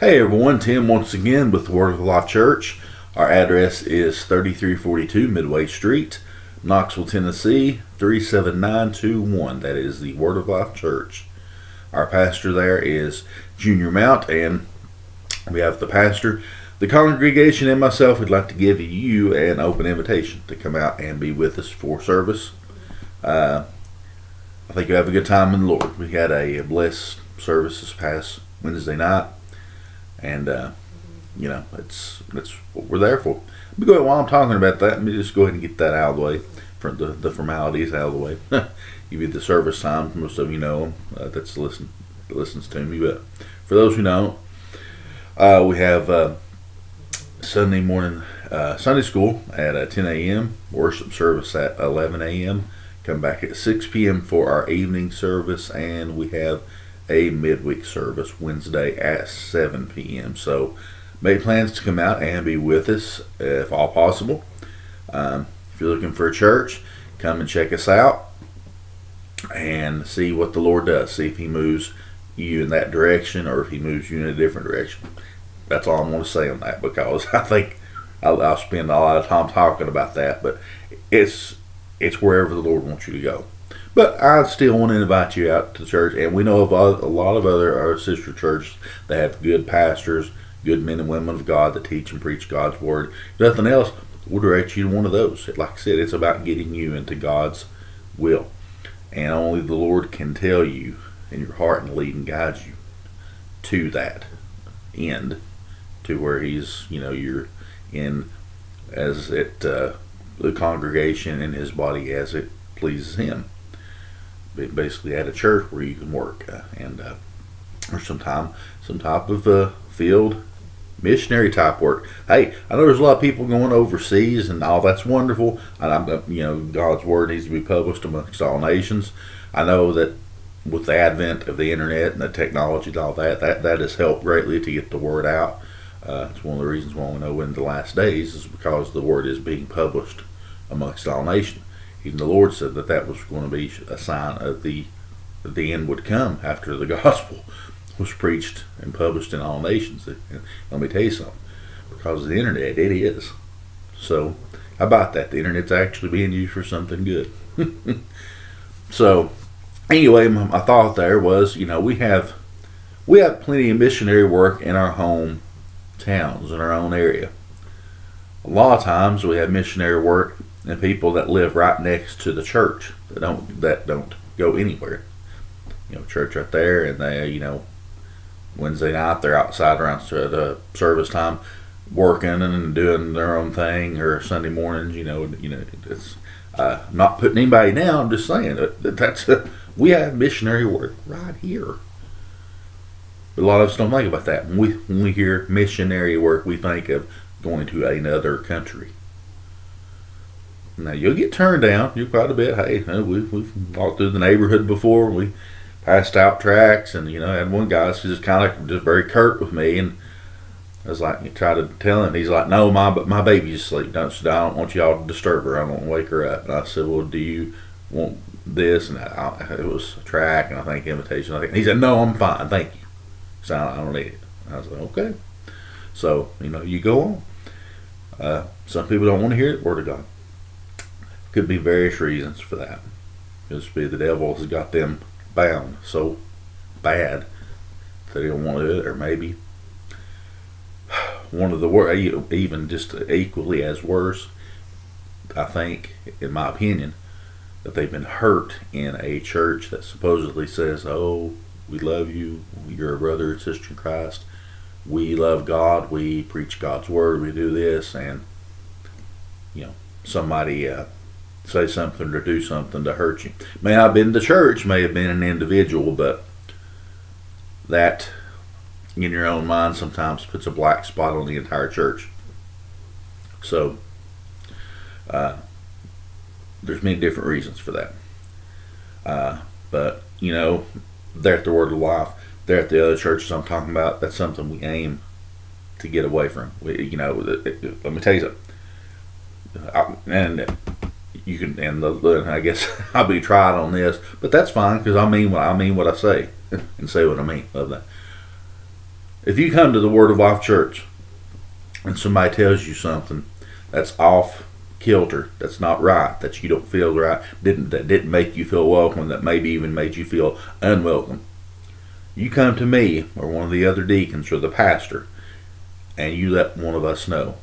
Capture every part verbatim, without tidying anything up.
Hey everyone, Tim once again with the Word of Life Church. Our address is thirty-three forty-two Midway Street, Knoxville, Tennessee, three seven nine two one. That is the Word of Life Church. Our pastor there is Junior Mount, and we have the pastor, the congregation, and myself. We'd like to give you an open invitation to come out and be with us for service. Uh, I think you have a good time in the Lord. We had a blessed service this past Wednesday night. And, uh, you know, it's, it's what we're there for. But go ahead, while I'm talking about that, let me just go ahead and get that out of the way, for the, the formalities out of the way. Give you the service time. Most of you know uh, that's listen, that listens to me. But for those who don't, uh, we have uh, Sunday morning uh, Sunday school at uh, ten A M, worship service at eleven A M, come back at six P M for our evening service, and we have a midweek service Wednesday at seven P M So make plans to come out and be with us if all possible. Um, if you're looking for a church, come and check us out and see what the Lord does. See if He moves you in that direction or if He moves you in a different direction. That's all I'm going to say on that, because I think I'll, I'll spend a lot of time talking about that, but it's it's wherever the Lord wants you to go. But I still want to invite you out to church, and we know of a lot of other our sister churches that have good pastors, good men and women of God that teach and preach God's Word. If nothing else, we'll direct you to one of those. Like I said, it's about getting you into God's will. And only the Lord can tell you in your heart and lead and guide you to that end, to where He's, you know, you're in as it, uh, the congregation in His body as it pleases Him. Basically at a church where you can work uh, and uh, or sometime some type of uh, field missionary type work. Hey, I know there's a lot of people going overseas and all. That's wonderful, and I'm you know God's Word needs to be published amongst all nations. I know that with the advent of the internet and the technology and all that, that that has helped greatly to get the word out. Uh, it's one of the reasons why we know in the last days is because the Word is being published amongst all nations. Even the Lord said that that was going to be a sign of the that the end would come after the gospel was preached and published in all nations. Let me tell you something, because of the internet, it is. So, how about that? The internet's actually being used for something good. So, anyway, my, my thought there was, you know, we have we have plenty of missionary work in our home towns, in our own area. A lot of times we have missionary work and people that live right next to the church that don't that don't go anywhere. You know, church right there, and they, you know, Wednesday night they're outside around the service time, working and doing their own thing, or Sunday mornings. You know, you know, it's uh, not putting anybody down. I'm just saying that, that that's uh, we have missionary work right here. But a lot of us don't think about that. When we when we hear missionary work, we think of going to another country. Now you'll get turned down. You quite a bit. Hey, we, we've walked through the neighborhood before. We passed out tracts, and you know, had one guy who's just kind of just very curt with me, and I was like, you try to tell him. He's like, no, my but my baby's asleep. Don't, I don't want y'all to disturb her. I don't want to wake her up. And I said, well, do you want this? And I, it was a tract, and I think invitation. I think he said, no, I'm fine, thank you. So I don't need it. I was like, okay. So you know, you go on. Uh, some people don't want to hear the Word of God. Could be various reasons for that. Could just be the devil has got them bound so bad that they don't want to do it, or maybe one of the worst, even just equally as worse, I think, in my opinion, that they've been hurt in a church that supposedly says, oh, we love you, you're a brother or sister in Christ, we love God, we preach God's Word, we do this, and you know, somebody uh, say something or do something to hurt you. May not have been the church, may have been an individual, but that in your own mind sometimes puts a black spot on the entire church. So uh, there's many different reasons for that. Uh, but you know, they're at the Word of Life. They're at the other churches I'm talking about. That's something we aim to get away from. We, you know, it, it, let me tell you something. I, and you can, and the, the, I guess I'll be tried on this, but that's fine, because I mean what I mean what I say, and say what I mean. Love that. If you come to the Word of Life Church and somebody tells you something that's off kilter, that's not right, that you don't feel right, didn't that didn't make you feel welcome, that maybe even made you feel unwelcome, you come to me or one of the other deacons or the pastor, and you let one of us know,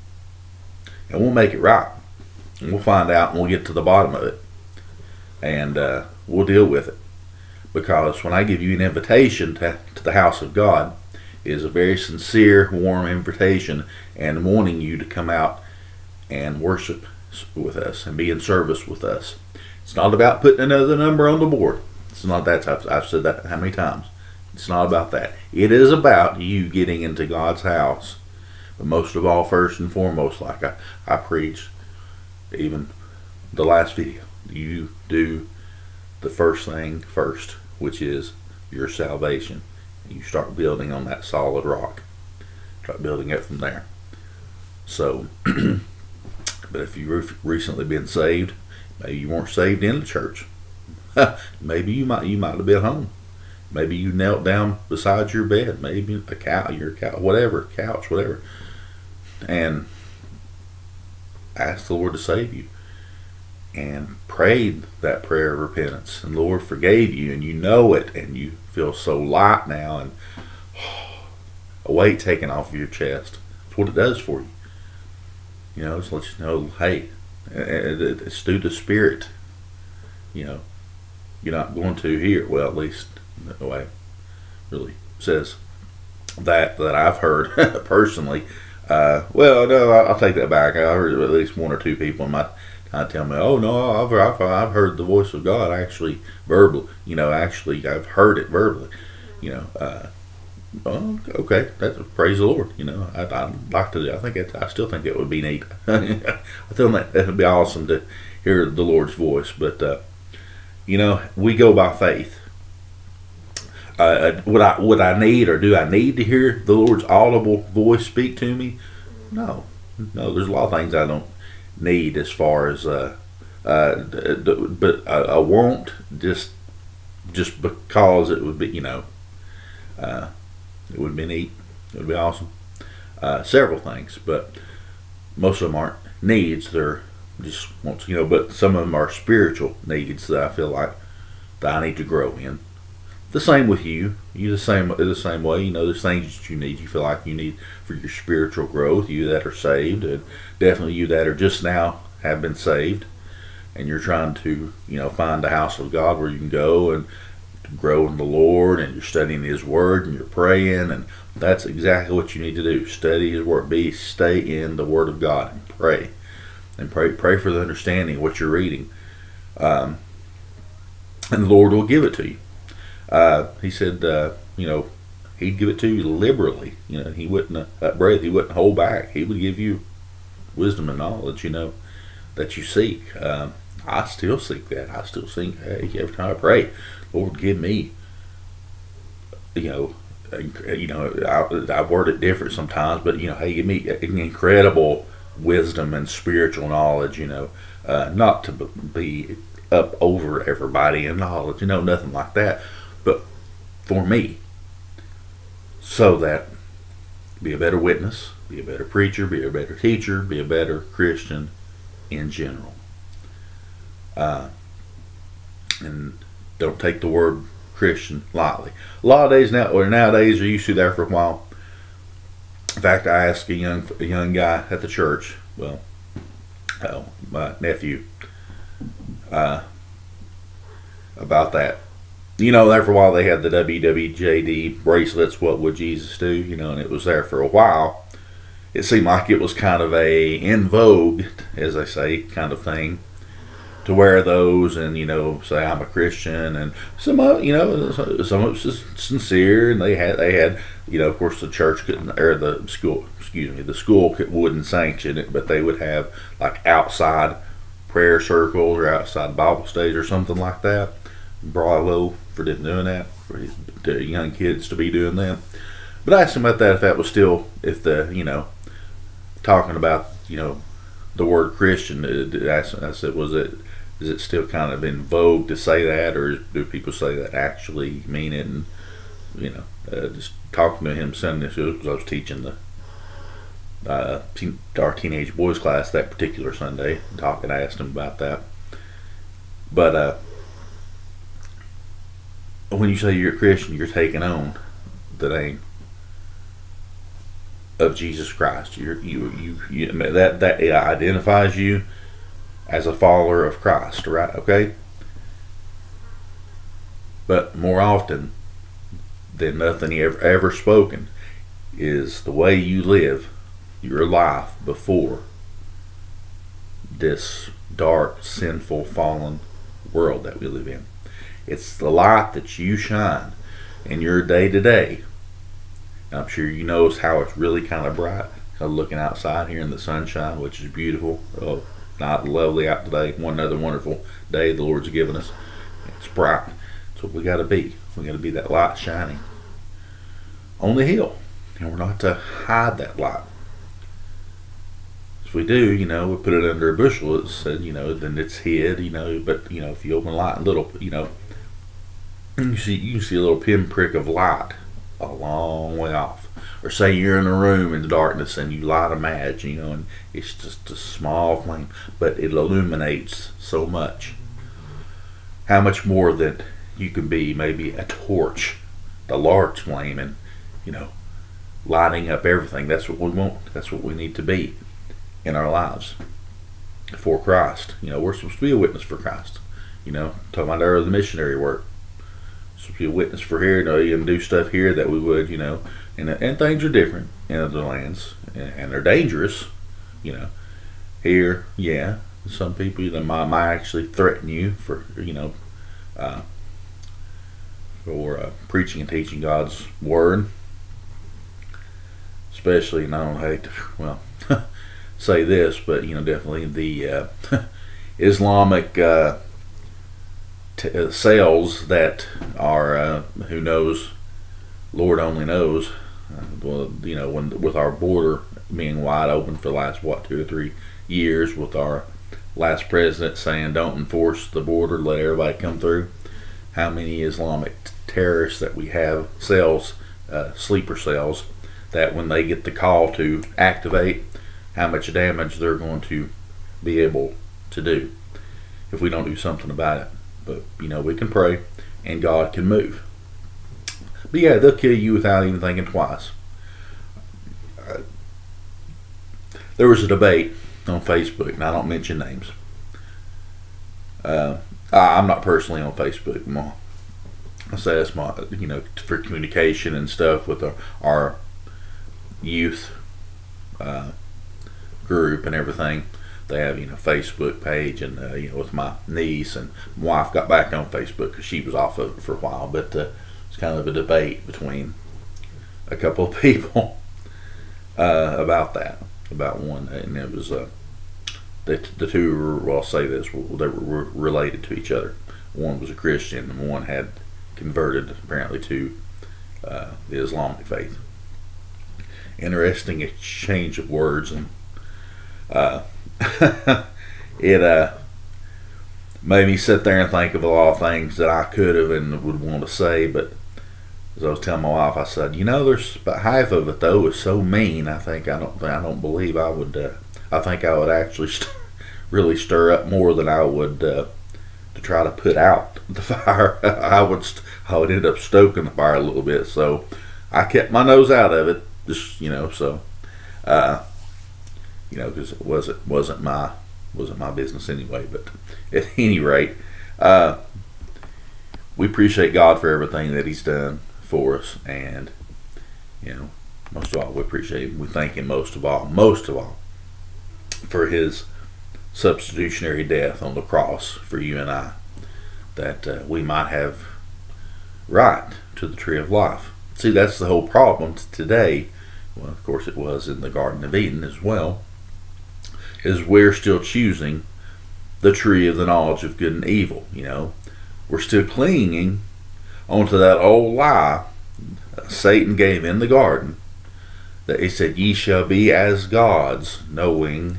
and we'll make it right, and we'll find out, and we'll get to the bottom of it, and uh, we'll deal with it. Because when I give you an invitation to, to the house of God, it is a very sincere, warm invitation, and wanting you to come out and worship with us and be in service with us. It's not about putting another number on the board. It's not that. I've, I've said that how many times. It's not about that. It is about you getting into God's house. But most of all, first and foremost, like I, I preached, even the last video, you do the first thing first, which is your salvation. You start building on that solid rock. Start building it from there. So, but if you've recently been saved, maybe you weren't saved in the church. Maybe you might you might have been home. Maybe you knelt down beside your bed. Maybe a cow, your cow, whatever, couch, whatever, and asked the Lord to save you, and prayed that prayer of repentance, and the Lord forgave you, and you know it, and you feel so light now, and a weight taken off of your chest. That's what it does for you. You know, it's let you know, hey, it's through the Spirit. You know, you're not going to here. Well, at least the way it really says that that I've heard personally. Uh, well, no, I'll take that back. I heard at least one or two people in my time tell me, "Oh no, I've I've, I've heard the voice of God actually verbally. You know, actually I've heard it verbally. You know." Uh, Oh, okay, that's praise the Lord. You know, I, I'd like to. I think it, I still think it would be neat. I feel that that would be awesome to hear the Lord's voice. But uh, you know, we go by faith. Uh, would I would I need or do I need to hear the Lord's audible voice speak to me? No, no. There's a lot of things I don't need as far as, uh, uh, but I, I won't just just because it would be, you know. Uh, It would be neat. It would be awesome. Uh, several things, but most of them aren't needs. They're just wants, you know. But some of them are spiritual needs that I feel like that I need to grow in. The same with you. You the same the same way. You know, there's things that you need. You feel like you need for your spiritual growth. You that are saved, and definitely you that are just now have been saved, and you're trying to, you know, find the house of God where you can go and grow in the Lord, and you're studying His Word, and you're praying, and that's exactly what you need to do. Study His Word. Be stay in the Word of God and pray, and pray pray for the understanding of what you're reading, um, and the Lord will give it to you. Uh, he said, uh, you know, He'd give it to you liberally. You know, He wouldn't uh, that breath. He wouldn't hold back. He would give you wisdom and knowledge. You know, that you seek. Um, I still seek that. I still seek. Hey, every time I pray, Lord, give me, you know, you know, I, I word it different sometimes, but, you know, hey, give me incredible wisdom and spiritual knowledge, you know, uh, not to be up over everybody in knowledge, you know, nothing like that, but for me, so that be a better witness, be a better preacher, be a better teacher, be a better Christian in general. Uh, and don't take the word Christian lightly. A lot of days now, or nowadays, are used to there for a while. In fact, I asked a young a young guy at the church, well, oh, my nephew, uh, about that. You know, there for a while they had the W W J D bracelets. What would Jesus do? You know, and it was there for a while. It seemed like it was kind of a in vogue, as they say, kind of thing, to wear those and, you know, say I'm a Christian, and some of, you know, some of it was sincere, and they had they had you know, of course the church couldn't, or the school, excuse me, the school could, wouldn't sanction it, but they would have like outside prayer circles or outside Bible studies or something like that. Bravo for them doing that, for his, the young kids to be doing that. But I asked him about that, if that was still, if the, you know, talking about, you know, the word Christian, I said, was it, is it still kind of in vogue to say that, or do people say that actually mean it? And you know, uh, just talking to him Sunday because I was teaching the uh, teen, our teenage boys class that particular Sunday. Talking, I asked him about that. But uh, when you say you're a Christian, you're taking on the name of Jesus Christ. You're, you you you that that identifies you as a follower of Christ, right? Okay. But more often than nothing ever ever spoken is the way you live your life before this dark, sinful, fallen world that we live in. It's the light that you shine in your day to day. I'm sure you notice how it's really kind of bright. I'm looking outside here in the sunshine, which is beautiful. Oh, not lovely out today. One another wonderful day the Lord's given us. It's bright. That's what we got to be. We got to be that light shining on the hill, and we're not to hide that light. If we do, you know, we put it under a bushel. It said, you know, then it's hid, you know. But you know, if you open the light a little, you know, you see you can see a little pinprick of light a long way off. Or say you're in a room in the darkness and you light a match, you know, and it's just a small flame, but it illuminates so much. How much more that you can be maybe a torch, the large flame, and you know, lighting up everything. That's what we want. That's what we need to be in our lives for Christ. You know, we're supposed to be a witness for Christ. You know, talking about earlier the missionary work. Supposed to be a witness for here. You know, you can do stuff here that we would, you know, and and things are different in other lands, and, and they're dangerous. You know, here, yeah, some people that might, might actually threaten you for, you know, uh, for uh, preaching and teaching God's word. Especially, and I don't hate to, well, say this, but you know, definitely the uh, Islamic uh, t- uh, sales that are, uh, who knows, Lord only knows. Uh, well, you know, when with our border being wide open for the last what two or three years, with our last president saying don't enforce the border, let everybody come through. How many Islamic terrorists that we have, cells, uh, sleeper cells, that when they get the call to activate, how much damage they're going to be able to do if we don't do something about it. But you know, we can pray and God can move. But yeah, they'll kill you without even thinking twice. Uh, there was a debate on Facebook, and I don't mention names. Uh, I, I'm not personally on Facebook. I'm on, I say that's my, you know, for communication and stuff with our, our youth uh, group and everything. They have, you know, Facebook page, and uh, you know, with my niece and my wife got back on Facebook because she was off of it for a while. But uh, it's kind of a debate between a couple of people uh, about that, about one, and it was uh, the the two were, well, I'll say this, they were related to each other. One was a Christian, and one had converted apparently to uh, the Islamic faith. Interesting exchange of words, and uh, it uh, made me sit there and think of a lot of things that I could have and would want to say, but as I was telling my wife, I said, you know, there's about half of it though is so mean. I think I don't, I don't believe I would. Uh, I think I would actually st- really stir up more than I would uh, to try to put out the fire. I would, st- I would end up stoking the fire a little bit. So I kept my nose out of it. Just, you know, so uh, you know, because it wasn't wasn't my wasn't my business anyway. But at any rate, uh, we appreciate God for everything that He's done for us, and you know, most of all, we appreciate Him. We thank Him most of all, most of all, for His substitutionary death on the cross for you and I, that uh, we might have right to the tree of life. See, that's the whole problem today. Well, of course, it was in the Garden of Eden as well. Is we're still choosing the tree of the knowledge of good and evil. You know, we're still clinging onto that old lie Satan gave in the garden, that he said, "Ye shall be as gods, knowing,"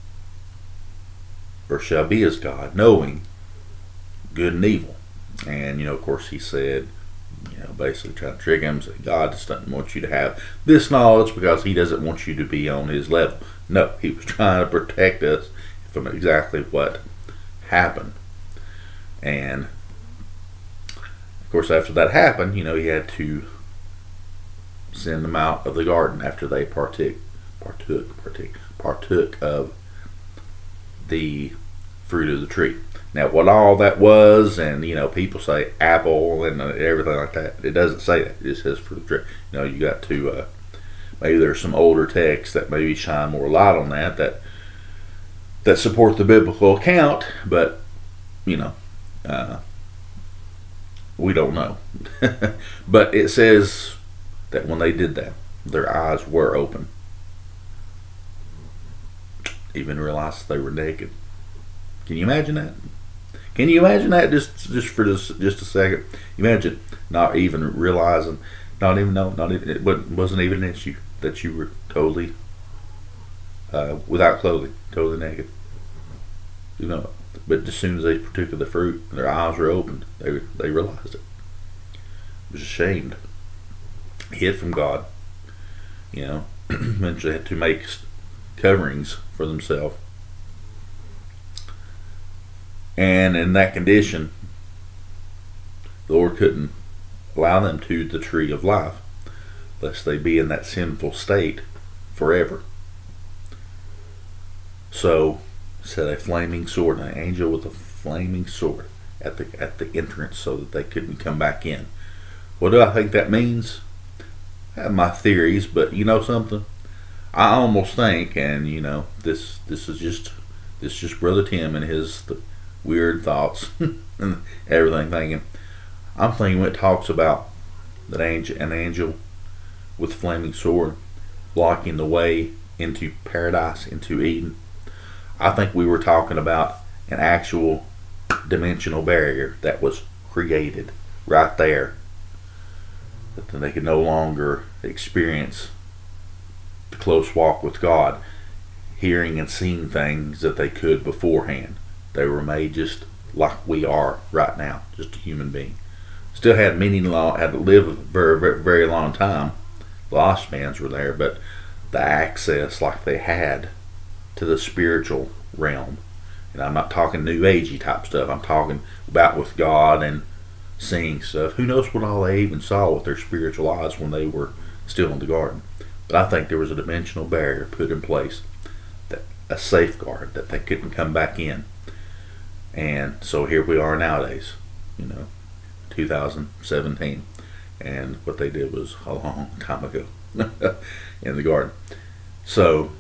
or shall be as God, knowing good and evil. And you know, of course, he said, You know, basically trying to trick him. Say God just doesn't want you to have this knowledge because He doesn't want you to be on His level. No, He was trying to protect us from exactly what happened. And of course, after that happened, you know, He had to send them out of the garden after they partook, partook, partook, partook of the fruit of the tree. Now, what all that was, and you know, people say apple and everything like that. It doesn't say that. It just says fruit of the tree. You know, you got to uh, maybe there's some older texts that maybe shine more light on that that that support the biblical account, but you know, uh, we don't know. But it says that when they did that, their eyes were open. Even realized they were naked. Can you imagine that? Can you imagine that? Just, just for this, just a second. Imagine not even realizing, not even know, not even it wasn't even an issue that you were totally uh, without clothing, totally naked. You know, but as soon as they partook of the fruit, their eyes were opened. They they realized it. Was ashamed, hid from God. You know, eventually had to make coverings for themselves. And in that condition, the Lord couldn't allow them to the tree of life, lest they be in that sinful state forever. So, set a flaming sword, an angel with a flaming sword at the at the entrance, so that they couldn't come back in. What do I think that means? I have my theories, but you know something? I almost think, and you know, this this is just this is just Brother Tim and his the weird thoughts and everything thinking. I'm thinking when it talks about that angel, an angel with flaming sword blocking the way into paradise, into Eden. I think we were talking about an actual dimensional barrier that was created right there, that they could no longer experience the close walk with God, hearing and seeing things that they could beforehand. They were made just like we are right now, just a human being. Still had many long, had to live a very, very, very long time. Lost mans were there, but the access like they had to the spiritual realm. And I'm not talking new agey type stuff. I'm talking about with God and seeing stuff. Who knows what all they even saw with their spiritual eyes when they were still in the garden. But I think there was a dimensional barrier put in place, that a safeguard that they couldn't come back in. And so here we are nowadays, you know, two thousand seventeen, and what they did was a long time ago in the garden. So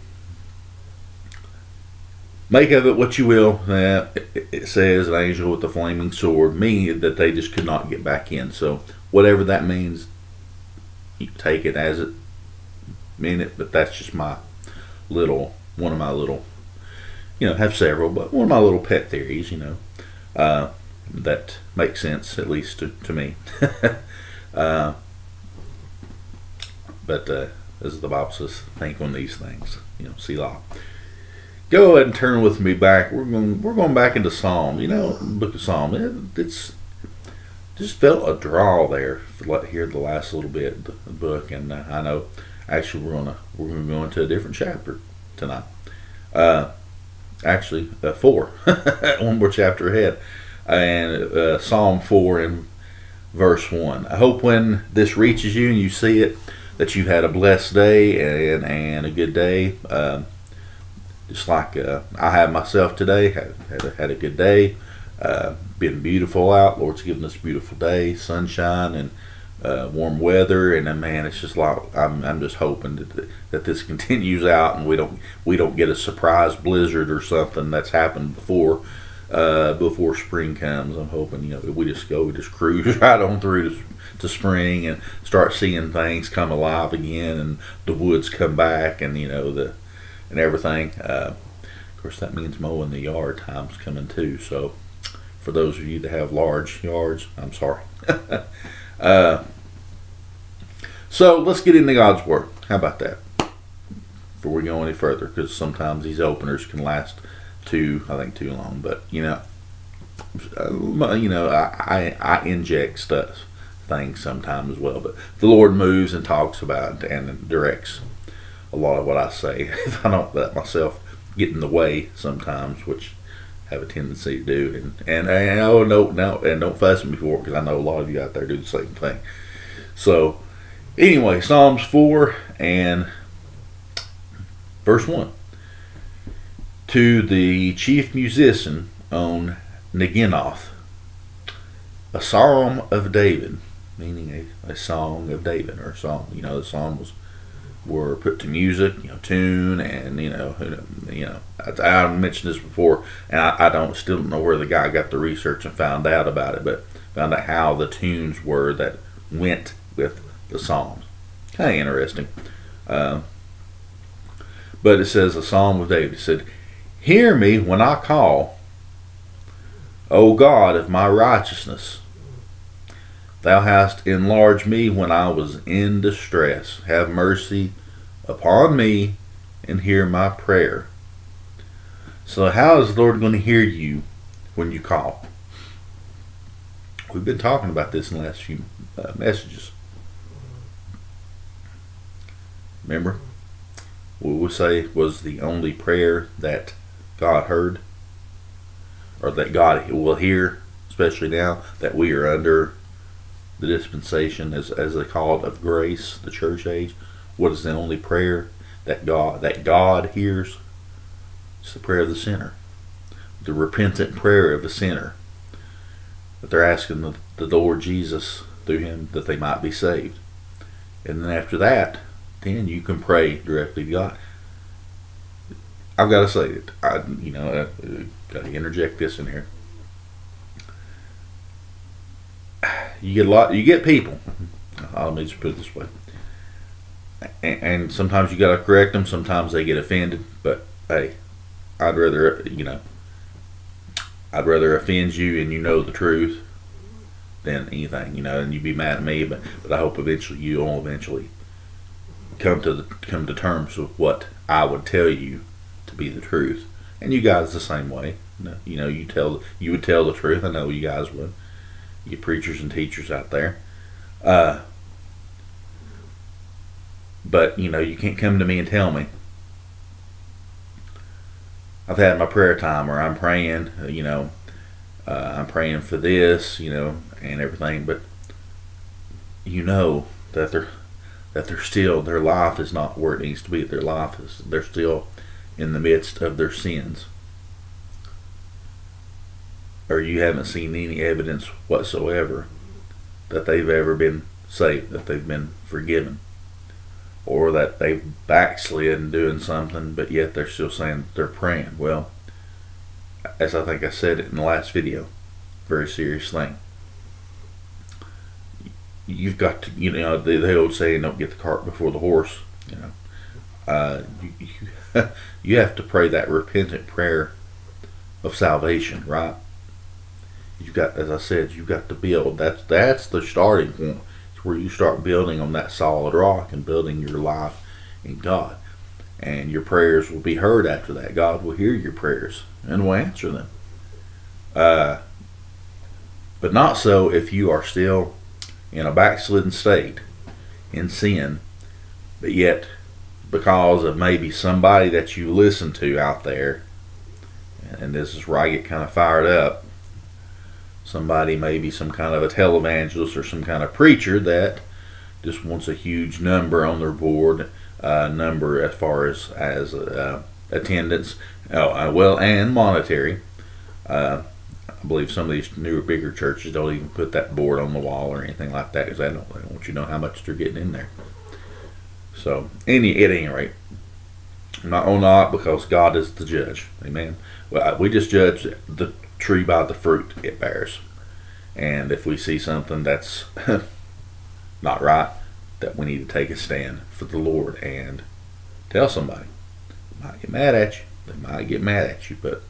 make of it what you will. Uh, it, it says an angel with a flaming sword, meaning that they just could not get back in. So whatever that means, you take it as it mean it. But that's just my little, one of my little, you know, have several, but one of my little pet theories, you know, uh, that makes sense, at least to, to me. uh, but uh, as the Bible says, think on these things, you know, Selah. Go ahead and turn with me back. We're going, we're going back into Psalm, you know, book of Psalm. It, it's just felt a draw there for here the last little bit, the, the book, and uh, I know actually we're gonna we're gonna go into a different chapter tonight. Uh, Actually, uh, four, one more chapter ahead, and uh, Psalm four and verse one. I hope when this reaches you and you see it, that you've had a blessed day and and a good day. Uh, just like uh, I have myself today, had had a, had a good day. Uh, been beautiful out. Lord's given us a beautiful day, sunshine and uh, warm weather, and uh, man, it's just like I'm. I'm just hoping that that this continues out, and we don't we don't get a surprise blizzard or something that's happened before uh, before spring comes. I'm hoping, you know, we just go, we just cruise right on through to, to spring and start seeing things come alive again, and the woods come back, and you know the and everything. Uh, of course, that means mowing the yard time's coming too. So, for those of you that have large yards, I'm sorry. Uh, so let's get into God's Word. How about that? Before we go any further, because sometimes these openers can last too, I think, too long. But you know, uh, you know, I, I I inject stuff things sometimes as well. But the Lord moves and talks about and directs a lot of what I say. If I don't let myself get in the way sometimes, which I have a tendency to do, and and, and oh no no and don't fuss at me for it, because I know a lot of you out there do the same thing. So anyway, Psalms four and verse one. To the chief musician on Neginoth, a psalm of David, meaning a, a song of David, or a song. You know, the psalms were put to music, you know, tune, and you know, you know. I, I mentioned this before, and I, I don't still don't know where the guy got the research and found out about it, but found out how the tunes were that went with the psalms. Kind of interesting. Uh, but it says a psalm of David. It said, "Hear me when I call, O God of my righteousness. Thou hast enlarged me when I was in distress. Have mercy upon me and hear my prayer." So how is the Lord going to hear you when you call? We've been talking about this in the last few uh, messages. Remember, what we say was the only prayer that God heard, or that God will hear, especially now that we are under the dispensation, as as they call it, of grace, the church age. What is the only prayer that God that God hears? It's the prayer of the sinner, the repentant prayer of the sinner, that they're asking the, the Lord Jesus through Him that they might be saved. And then after that, then you can pray directly to God. I've got to say it. I, you know, I got to interject this in here. You get a lot. You get people. I'll need to put it this way. And, and sometimes you got to correct them. Sometimes they get offended. But hey, I'd rather you know. I'd rather offend you and you know the truth than anything. You know, and you be mad at me. But but I hope eventually you will eventually come to the, come to terms with what I would tell you to be the truth. And you guys the same way. You know, you tell you would tell the truth. I know you guys would. You preachers and teachers out there. Uh, but, you know, you can't come to me and tell me, I've had my prayer time, or I'm praying, you know, uh, I'm praying for this, you know, and everything. But you know that they're, that they're still, their life is not where it needs to be. Their life is, they're still in the midst of their sins. Or you haven't seen any evidence whatsoever that they've ever been saved, that they've been forgiven, or that they've backslid doing something, but yet they're still saying they're praying. Well, as I think I said it in the last video, very serious thing. You've got to, you know, the, the old saying, don't get the cart before the horse. You know, uh, you, you, you have to pray that repentant prayer of salvation, right? You've got, as I said, you've got to build. That's that's the starting point. It's where you start building on that solid rock and building your life in God. And your prayers will be heard after that. God will hear your prayers and will answer them. Uh, but not so if you are still in a backslidden state, in sin, but yet because of maybe somebody that you listen to out there, and this is where I get kind of fired up, somebody, maybe some kind of a televangelist or some kind of preacher that just wants a huge number on their board, uh, number as far as as uh, attendance, oh, uh, well, and monetary. Uh, I believe some of these newer, bigger churches don't even put that board on the wall or anything like that, because they don't, they don't want you to know how much they're getting in there. So, any at any rate, not or not, because God is the judge. Amen. Well, we just judge the tree by the fruit it bears, and if we see something that's not right, that we need to take a stand for the Lord and tell somebody. They might get mad at you. They might get mad at you, but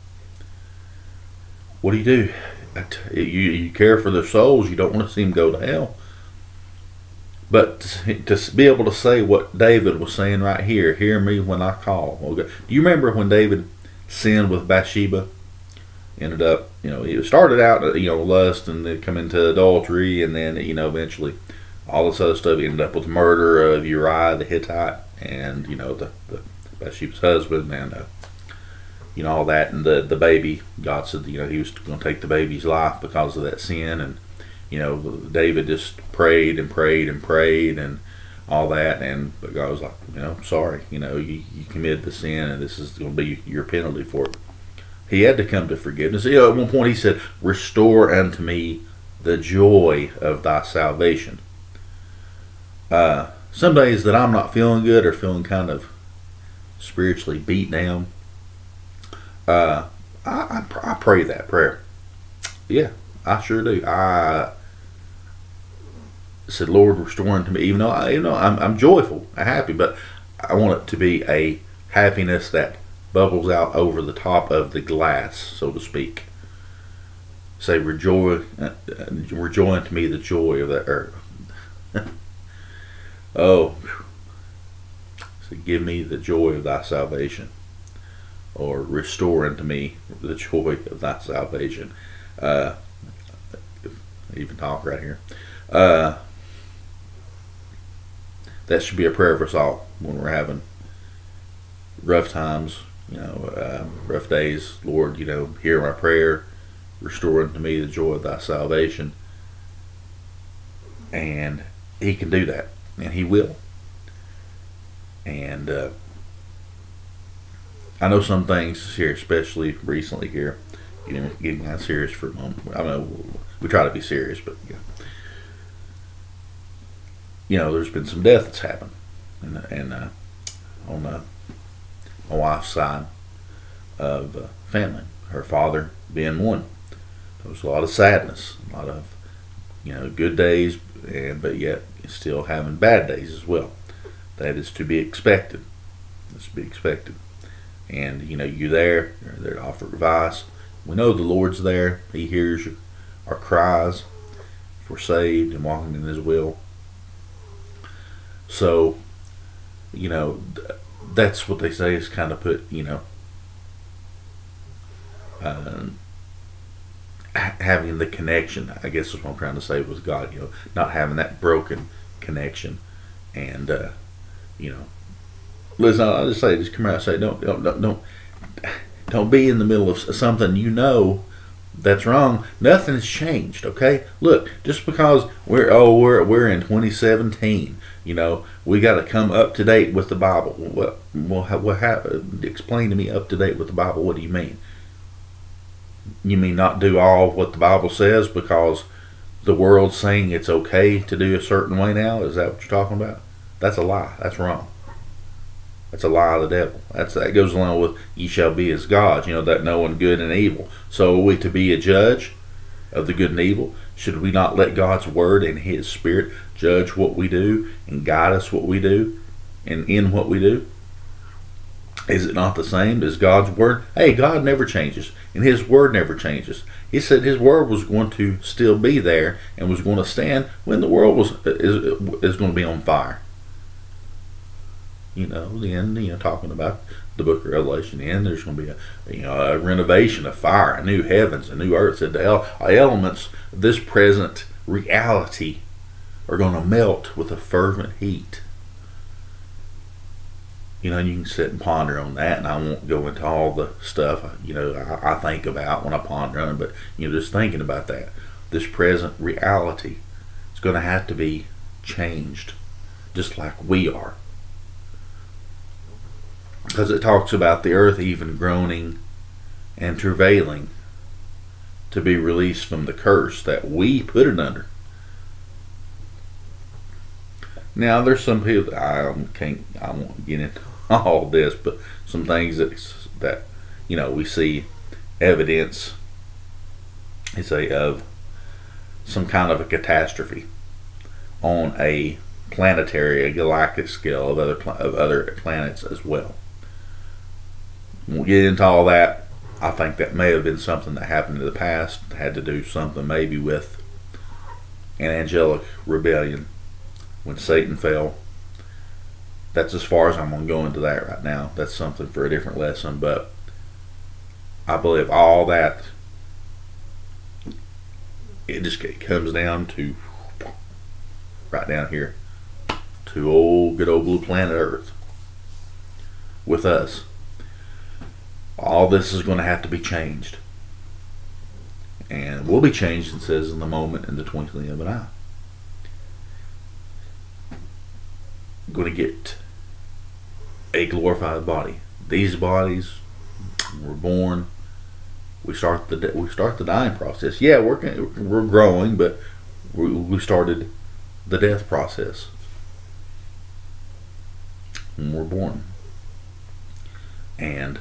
what do you do? You, you care for their souls. You don't want to see them go to hell. But to, to be able to say what David was saying right here, hear me when I call. Okay. Do you remember when David sinned with Bathsheba? ended up, you know, it started out, you know, lust, and then come into adultery, and then, you know, eventually all this other stuff. He ended up with the murder of Uriah the Hittite, and, you know, the, the Bathsheba's husband, and, uh, you know, all that. And the, the baby, God said, you know, he was going to take the baby's life because of that sin. And, you know, David just prayed and prayed and prayed and all that. And but God was like, you know, sorry, you know, you, you committed the sin, and this is going to be your penalty for it. He had to come to forgiveness. You know, at one point he said, restore unto me the joy of thy salvation. Uh, some days that I'm not feeling good or feeling kind of spiritually beat down, uh, I, I, I pray that prayer. Yeah, I sure do. I said, Lord, restore unto me, even though I, you know, I'm, I'm joyful, I'm happy, but I want it to be a happiness that bubbles out over the top of the glass, so to speak. Say, rejoice, uh, rejoice unto me the joy of the earth. Oh, so give me the joy of thy salvation, or restore unto me the joy of thy salvation. Uh, even talk right here. Uh, that should be a prayer for us all when we're having rough times, you know, uh, rough days. Lord, you know, hear my prayer, restore unto me the joy of thy salvation. And he can do that, and he will. And uh, I know some things here, especially recently here, getting, getting kind of serious for a moment. I know we try to be serious, but you know, you know there's been some death that's happened, and, and uh, on uh, my wife's side of uh, family, her father being one. There was a lot of sadness, a lot of, you know, good days, and but yet still having bad days as well. That is to be expected. That's to be expected. And you know, you're there, you're there to offer advice. We know the Lord's there. He hears our cries if we're saved and walking in His will. So, you know, that's what they say is kind of put, you know, uh, having the connection, I guess is what I'm trying to say, with God, you know, not having that broken connection. And, uh, you know, listen, I'll just say, just come out and say, don't, don't, don't, don't, don't be in the middle of something you know that's wrong. Nothing has changed, okay? Look, just because we're, oh, we're, we're in twenty seventeen, you know, we got to come up to date with the Bible. What, well, how, what, how, explain to me up to date with the Bible. What do you mean? You mean not do all what the Bible says because the world's saying it's okay to do a certain way now? Is that what you're talking about? That's a lie. That's wrong. That's a lie of the devil. That's that goes along with ye shall be as gods, you know, that knowing good and evil. So are we to be a judge of the good and evil? Should we not let God's word and His Spirit judge what we do and guide us what we do and in what we do? Is it not the same as God's word? Hey, God never changes, and His word never changes. He said His word was going to still be there and was going to stand when the world was is, is going to be on fire. You know, then, you know, talking about the book of Revelation, the end, there's going to be a, you know, a renovation, a fire, a new heavens, a new earth. Said the elements of this present reality are going to melt with a fervent heat. You know, you can sit and ponder on that, and I won't go into all the stuff, you know, I, I think about when I ponder on it, but, you know, just thinking about that. This present reality is going to have to be changed, just like we are. Because it talks about the earth even groaning and travailing to be released from the curse that we put it under. Now, there's some people, I can't, I won't get into all this, but some things that, that you know, we see evidence, I say, of some kind of a catastrophe on a planetary, a galactic scale of other of other planets as well. We'll get into all that. I think that may have been something that happened in the past, had to do something maybe with an angelic rebellion when Satan fell. That's as far as I'm going to go into that right now. That's something for a different lesson, but I believe all that it just it comes down to right down here to old good old blue planet Earth with us. All this is going to have to be changed, and will be changed, it says, in the moment, in the twinkling of an eye. Going to get a glorified body. These bodies were born. We start the we start the dying process. Yeah, we're we're growing, but we, we started the death process when we're born, and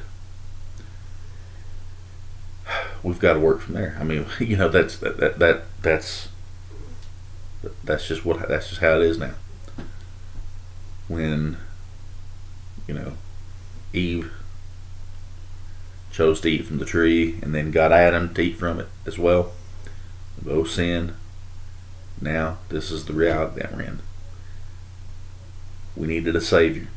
we've got to work from there. I mean, you know, that's that, that that that's that's just what that's just how it is now. When, you know, Eve chose to eat from the tree, and then got Adam to eat from it as well, they both sinned. Now this is the reality that we're in. We needed a savior.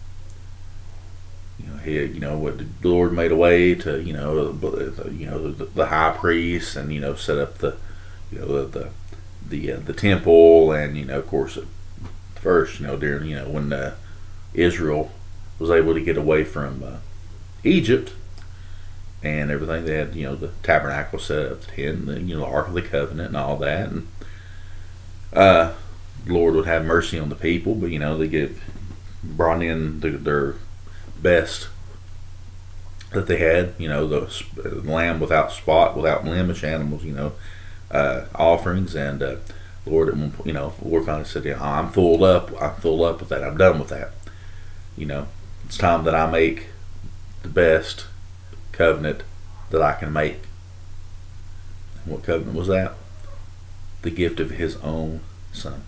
You know, he, you know, what the Lord made a way to, you know, the, you know, the, the high priest, and you know, set up the, you know, the the the, uh, the temple, and you know, of course, first, you know, during, you know, when uh, Israel was able to get away from uh, Egypt and everything, they had, you know, the tabernacle set up, the tent, the, you know, the Ark of the Covenant and all that, and uh, the Lord would have mercy on the people, but you know, they get brought in the, their best that they had, you know, the, the lamb without spot, without blemish animals, you know, uh, offerings, and uh, Lord, you know, Lord finally said, yeah, I'm full up, I'm full up with that, I'm done with that. You know, it's time that I make the best covenant that I can make. And what covenant was that? The gift of his own son.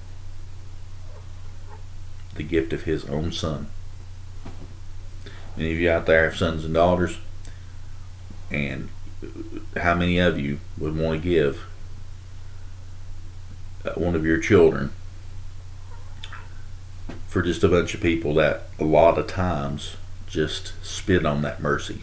The gift of his own son. Any of you out there have sons and daughters? And how many of you would want to give one of your children for just a bunch of people that a lot of times just spit on that mercy?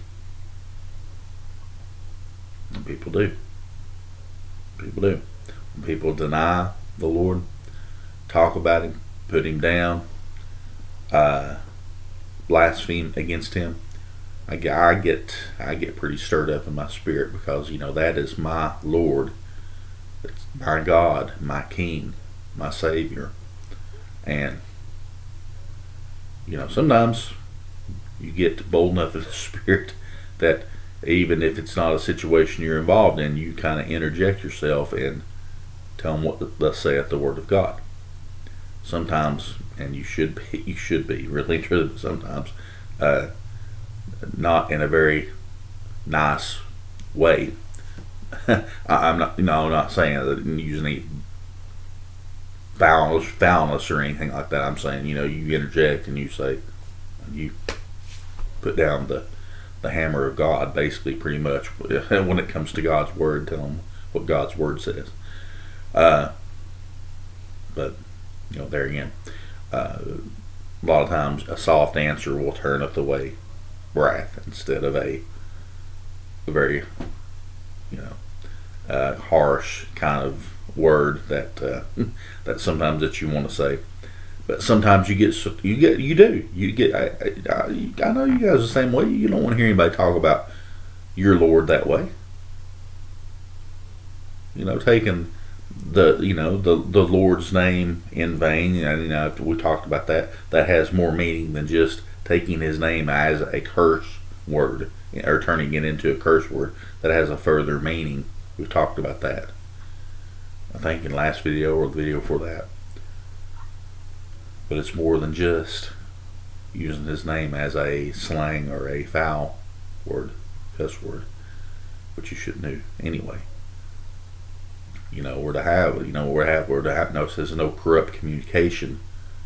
And people do. People do. When people deny the Lord, talk about him, put him down, uh, blaspheme against him, I get, I get I get pretty stirred up in my spirit, because you know, that is my Lord, it's my God, my King, my Savior. And you know, sometimes you get bold enough in the spirit that even if it's not a situation you're involved in, you kind of interject yourself and tell them what thus saith the Word of God. Sometimes, and you should be, you should be really true. Sometimes, uh, not in a very nice way. I, I'm not, you know, I'm not saying that using any foulness, foulness or anything like that. I'm saying, you know, you interject and you say, you put down the the hammer of God, basically, pretty much, when it comes to God's Word. Tell them what God's Word says. Uh, but you know, there again, uh, a lot of times a soft answer will turn up the way wrath instead of a, a very, you know, uh, harsh kind of word that uh, that sometimes that you want to say. But sometimes you get you get you do you get I, I, I know you guys are the same way. You don't want to hear anybody talk about your Lord that way. You know, taking the you know the the Lord's name in vain. And you know, we talked about that. That has more meaning than just taking His name as a curse word, or turning it into a curse word. That has a further meaning. We've talked about that, I think, in the last video or the video for that. But it's more than just using His name as a slang or a foul word, cuss word, which you shouldn't do anyway. You know, we're to have, you know, we're to have, we're to have, no, it says no corrupt communication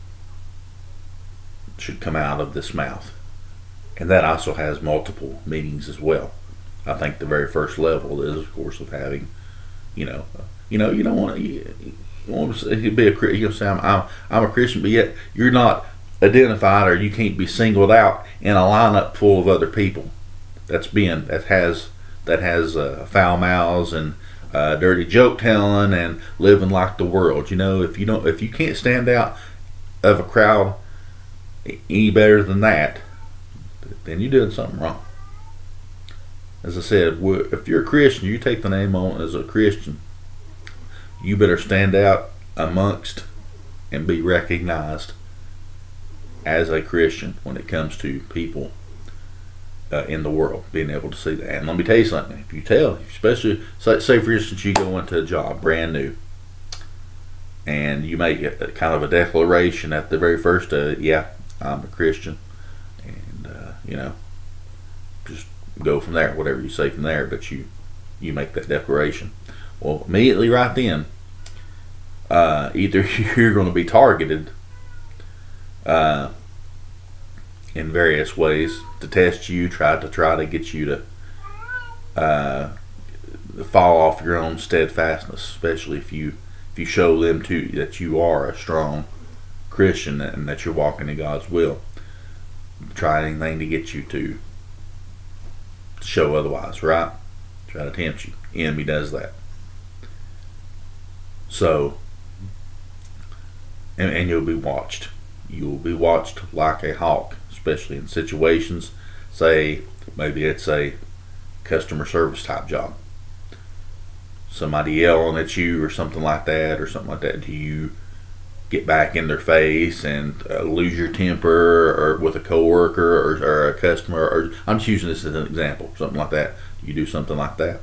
should come out of this mouth. And that also has multiple meanings as well. I think the very first level is, of course, of having, you know, you know, you don't want to, you, you want to be a, you know, say I'm, I'm, I'm a Christian, but yet you're not identified, or you can't be singled out in a lineup full of other people that's being, that has, that has uh, foul mouths and uh, dirty joke telling and living like the world. You know, if you don't, if you can't stand out of a crowd any better than that, then you're doing something wrong. As I said, if you're a Christian, you take the name on as a Christian, you better stand out amongst and be recognized as a Christian when it comes to people uh, in the world, being able to see that. And let me tell you something, if you tell, especially, say, say for instance, you go into a job brand new, and you make a, a kind of a declaration at the very first, uh, yeah, I'm a Christian, and uh, you know, just go from there, whatever you say from there, but you you make that declaration. Well, immediately right then, uh, either you're going to be targeted uh, in various ways to test you, try to try to get you to uh, fall off your own steadfastness, especially if you if you show them to that you are a strong Christian and that you're walking in God's will. Try anything to get you to show otherwise, right? Try to tempt you. The enemy does that. So, and, and you'll be watched. You will be watched like a hawk, especially in situations, say, maybe it's a customer service type job. Somebody yelling at you or something like that, or something like that. Do you get back in their face and uh, lose your temper, or with a coworker or, or a customer? Or I'm just using this as an example, something like that. Do you do something like that?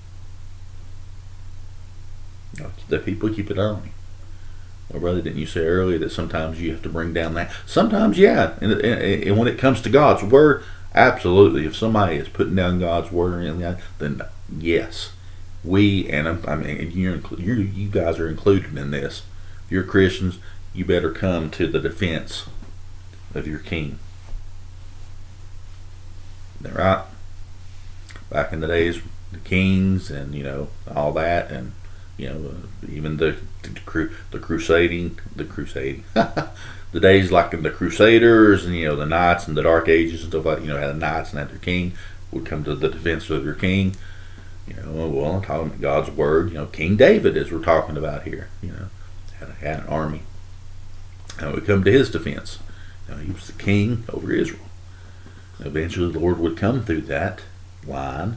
No, the people keep it on you. Well, brother, didn't you say earlier that sometimes you have to bring down that? Sometimes, yeah. And, and, and when it comes to God's word, absolutely. If somebody is putting down God's word, then yes, we and I mean you're, you're you guys are included in this. If you're Christians, you better come to the defense of your king. Isn't that right? Back in the days, the kings and you know all that, and you know uh, even the the, the crusading, the crusading, the days like in the Crusaders and you know the knights and the Dark Ages and stuff like you know had the knights and had their king would come to the defense of your king. You know, well, I'm talking about God's word. You know, King David, as we're talking about here, you know, had, had an army, and would come to his defense. You know, he was the king over Israel. Eventually, the Lord would come through that line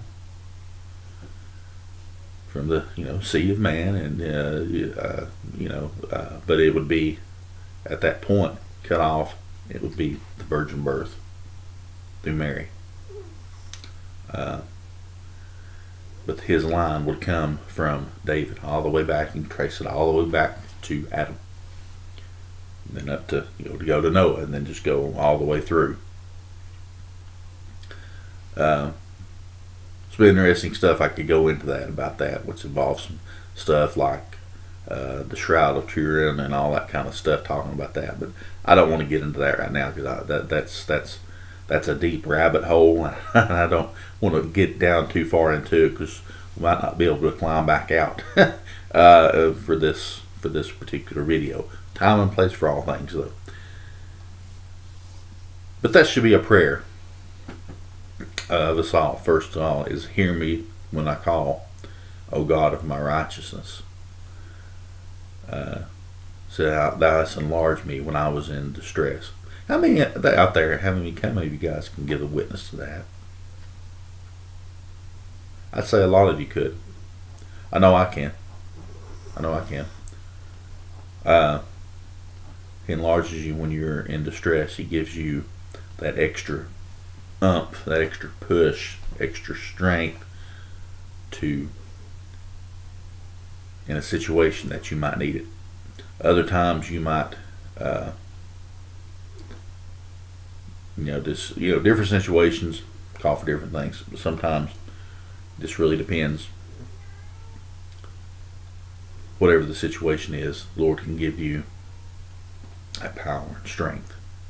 from the you know seed of man, and uh, uh, you know, uh, but it would be at that point cut off. It would be the virgin birth through Mary. Uh, But his line would come from David all the way back. You can trace it all the way back to Adam. And then up to, you know, to go to Noah, and then just go all the way through. Uh, it's been interesting stuff. I could go into that, about that, which involves some stuff like uh, the Shroud of Turin and all that kind of stuff, talking about that. But I don't want to get into that right now, because that, that's, that's, that's a deep rabbit hole. I don't want to get down too far into it, because we might not be able to climb back out uh, for this for this particular video. Time and place for all things, though. But that should be a prayer of us all. First of all, is hear me when I call, O God of my righteousness. Uh, so thou hast enlarged me when I was in distress. How many out there, how many, how many of you guys can give a witness to that? I'd say a lot of you could. I know I can. I know I can. Uh, he enlarges you when you're in distress. He gives you that extra umph, that extra push, extra strength to, in a situation that you might need it. Other times you might, uh, you know, this, you know, different situations call for different things. But sometimes this really depends. Whatever the situation is, the Lord can give you that power and strength.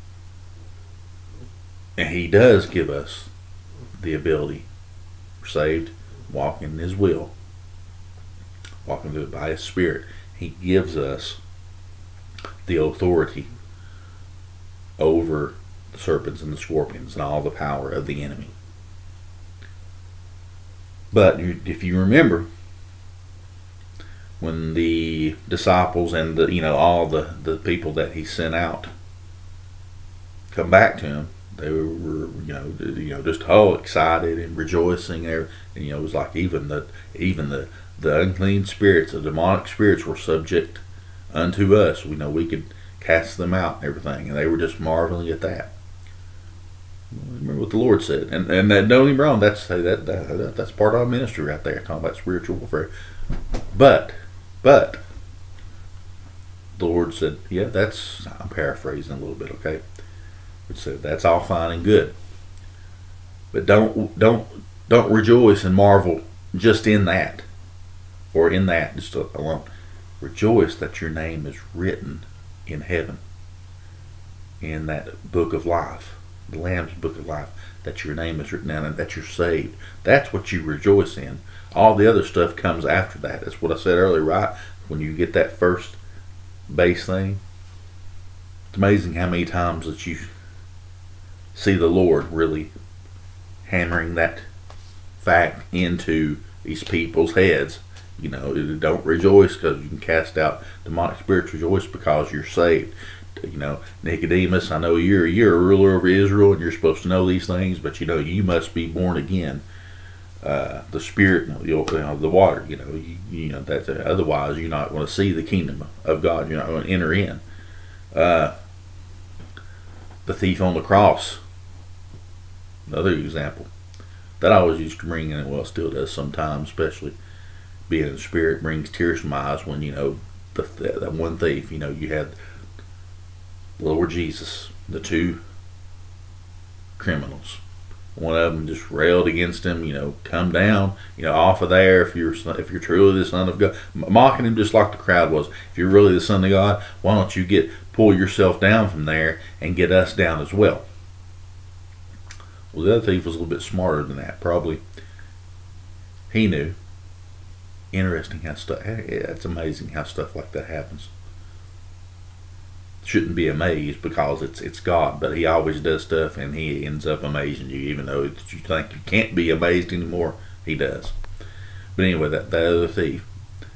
And He does give us the ability. We're saved, walking in His will, walking through it by His Spirit. He gives us the authority over the serpents and the scorpions and all the power of the enemy. But if you remember, when the disciples and the you know all the the people that he sent out come back to him, they were you know you know just all excited and rejoicing there. And you know it was like even the even the the unclean spirits, the demonic spirits, were subject unto us. We know we could cast them out and everything, and they were just marveling at that. Remember what the Lord said, and and that, don't get me wrong, that's that, that, that that's part of our ministry right there, talking about spiritual warfare. But but the Lord said, yeah, that's, I'm paraphrasing a little bit, okay. It said that's all fine and good, but don't don't don't rejoice and marvel just in that, or in that just alone. Rejoice that your name is written in heaven, in that book of life, the Lamb's book of life, that your name is written down and that you're saved. That's what you rejoice in. All the other stuff comes after that. That's what I said earlier, right? When you get that first base thing, it's amazing how many times that you see the Lord really hammering that fact into these people's heads. You know, don't rejoice because you can cast out demonic spirits. Rejoice because you're saved. You know, Nicodemus, I know you're you're a ruler over Israel and you're supposed to know these things, but you know you must be born again. Uh, the Spirit, you know, the water. You know, you, you know that. Uh, otherwise, you're not going to see the kingdom of God. You're not going to enter in. Uh, the thief on the cross. Another example that I always used to bring in, well, still does sometimes, especially being in the Spirit, brings tears to my eyes when you know the, that one thief. You know, you had the Lord Jesus, the two criminals. One of them just railed against him. You know, come down. You know, off of there if you're if you're truly the Son of God, mocking him just like the crowd was. If you're really the Son of God, why don't you get pull yourself down from there and get us down as well? Well, the other thief was a little bit smarter than that. Probably he knew. Interesting how stuff. It's amazing how stuff like that happens. Shouldn't be amazed because it's it's God, but He always does stuff, and He ends up amazing you, even though you think you can't be amazed anymore. He does. But anyway, that that other thief,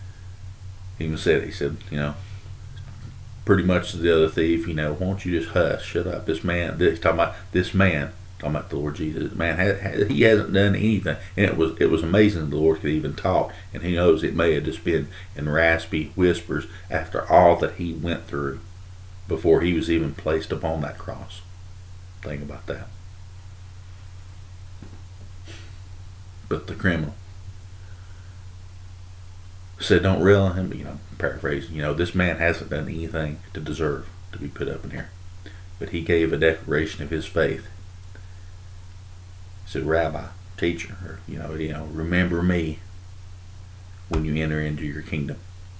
he even said, he said, you know, pretty much to the other thief, you know, won't you just hush, shut up? This man, this talking about this man. Talking about the Lord Jesus, man, he hasn't done anything, and it was it was amazing the Lord could even talk, and He knows it may have just been in raspy whispers after all that He went through before He was even placed upon that cross. Think about that. But the criminal said, "Don't rail on him." You know, paraphrasing. You know, this man hasn't done anything to deserve to be put up in here, but he gave a declaration of his faith. Said, "Rabbi, teacher, or, you know, you know, remember me when you enter into your kingdom."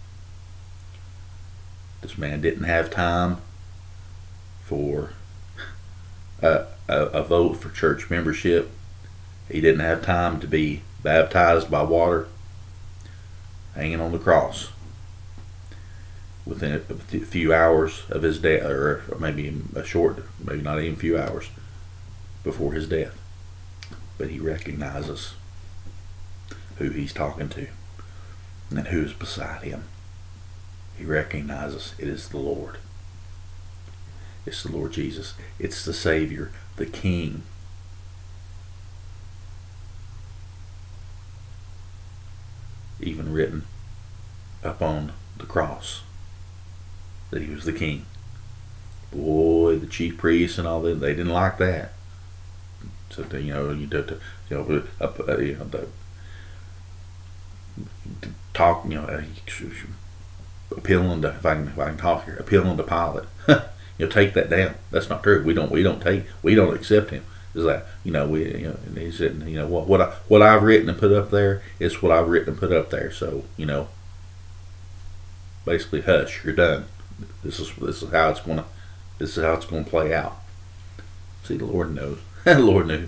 This man didn't have time for a, a, a vote for church membership. He didn't have time to be baptized by water, hanging on the cross. Within a few hours of his death, or maybe a short, maybe not even a few hours before his death. But he recognizes who he's talking to and who's beside him. He recognizes it is the Lord. It's the Lord Jesus. It's the Savior, the King. Even written up on the cross that He was the King. Boy, the chief priests and all that, they didn't like that. So you know, you do to, you know, up, uh, you know, the, talk, you know, appealing to, if I can, if I can talk here, appealing to Pilate. You know, take that down. That's not true. We don't, we don't take, we don't accept him. Is that, you know, we, you know, and he said, you know, what, what I, what I've written and put up there is what I've written and put up there. So, you know, basically, hush, you're done. This is, this is how it's gonna, this is how it's gonna play out. See, the Lord knows. The Lord knew.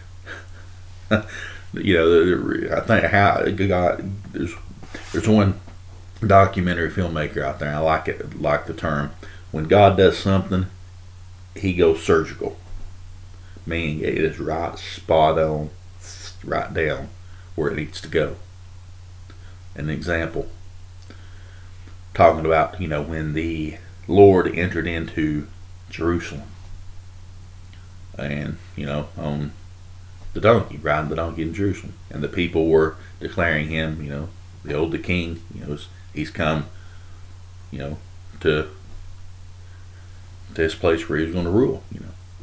You know, I think how God, there's there's one documentary filmmaker out there. I like it, like the term. When God does something, He goes surgical, meaning it is right, spot on, right down where it needs to go. An example: talking about, you know, when the Lord entered into Jerusalem, and, you know, on the donkey, riding the donkey in Jerusalem, and the people were declaring him, you know, the old the king, you know, he's come, you know, to this place where he's going to rule, you know.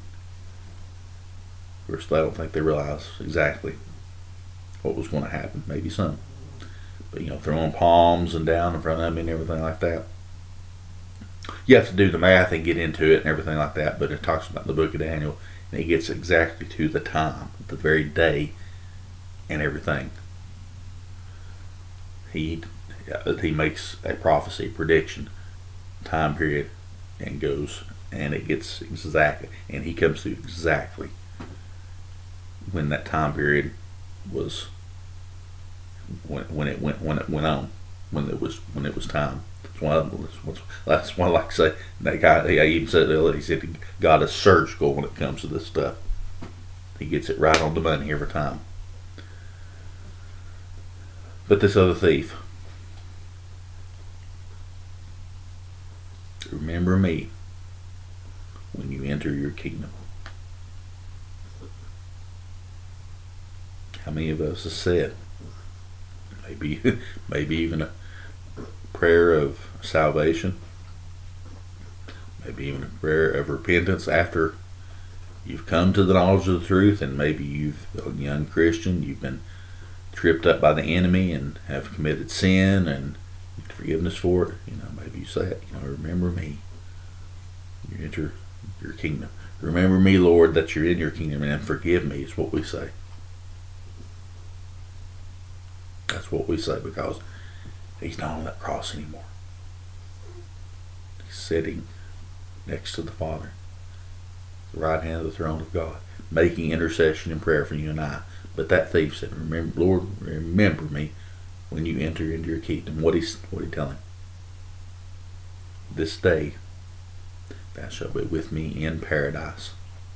Of course, I don't think they realized exactly what was going to happen. Maybe some. But, you know, throwing palms and down in front of him and everything like that. You have to do the math and get into it and everything like that, but it talks about the book of Daniel, and it gets exactly to the time, the very day, and everything. He, he makes a prophecy, prediction, time period, and goes, and it gets exactly, and he comes to exactly when that time period was, when, when it went when it went on, when it was when it was time. That's why that's why I like to say that guy. I even said it. He said God is surgical when it comes to this stuff. He gets it right on the money every time. But this other thief, remember me when you enter your kingdom. How many of us have said, maybe, maybe even a prayer of salvation, maybe even a prayer of repentance after you've come to the knowledge of the truth, and maybe you've, a young Christian, you've been tripped up by the enemy and have committed sin and forgiveness for it. You know, maybe you say it, you know, remember me. You enter your kingdom. Remember me, Lord, that you're in your kingdom, and forgive me is what we say. That's what we say, because he's not on that cross anymore. He's sitting next to the Father, the right hand of the throne of God, making intercession and prayer for you and I. But that thief said, "Remember, Lord, remember me when you enter into your kingdom." What he's what he telling? This day thou shalt be with me in paradise.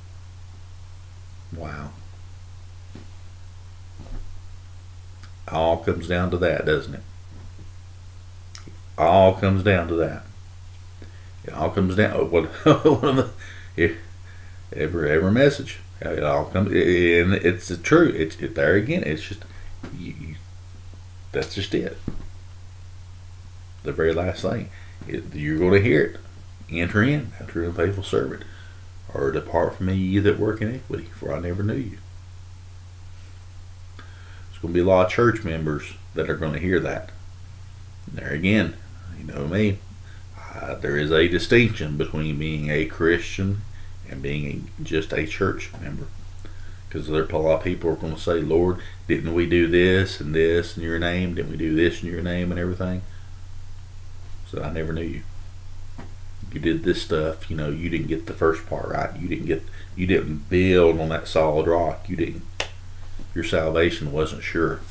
Wow. All comes down to that, doesn't it? All comes down to that. It all comes down. What one of the every every message. It all comes, and it's the truth. It's it, there again. It's just you, you, that's just it. The very last thing, it, you're going to hear it. Enter in, enter in, faithful servant, or depart from me, ye that work iniquity, for I never knew you. There's going to be a lot of church members that are going to hear that. And there again, you know me. Uh, there is a distinction between being a Christian and being a, just a church member, because there a lot of people are going to say, "Lord, didn't we do this and this in your name? Didn't we do this in your name and everything?" So I never knew you. You did this stuff, you know. You didn't get the first part right. You didn't get. You didn't build on that solid rock. You didn't. Your salvation wasn't sure.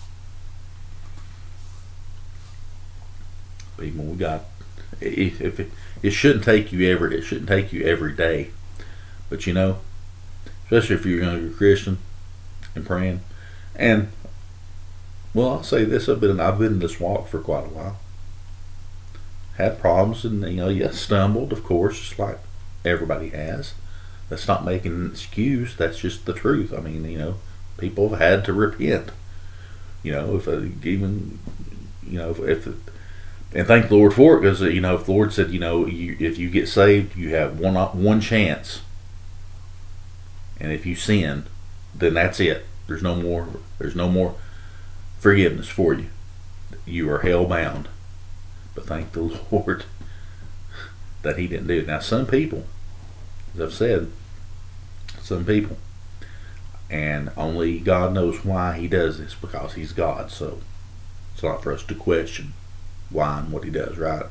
People, we got. If it, it, it shouldn't take you every. It shouldn't take you every day. But you know, especially if you're a younger Christian and praying, and well, I'll say this: I've been I've been in this walk for quite a while. Had problems, and you know, you stumbled, of course, just like everybody has. That's not making an excuse. That's just the truth. I mean, you know, people have had to repent. You know, if uh, even you know if, if and thank the Lord for it, because you know, if the Lord said, you know, you, if you get saved, you have one one chance. And if you sin, then that's it. There's no more. There's no more forgiveness for you. You are hell bound. But thank the Lord that He didn't do it. Now, some people, as I've said, some people, and only God knows why He does this, because He's God. So it's not for us to question why and what He does, right?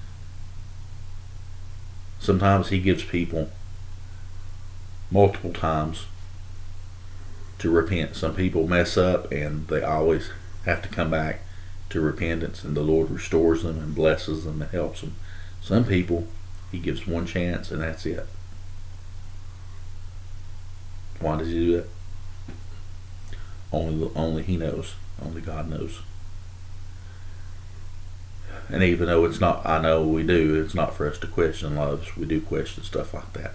Sometimes He gives people multiple times to repent. Some people mess up and they always have to come back to repentance, and the Lord restores them and blesses them and helps them. Some people He gives one chance and that's it. Why does He do that? Only, only He knows. Only God knows. and even though it's not, I know we do, it's not for us to question loves. We do question stuff like that.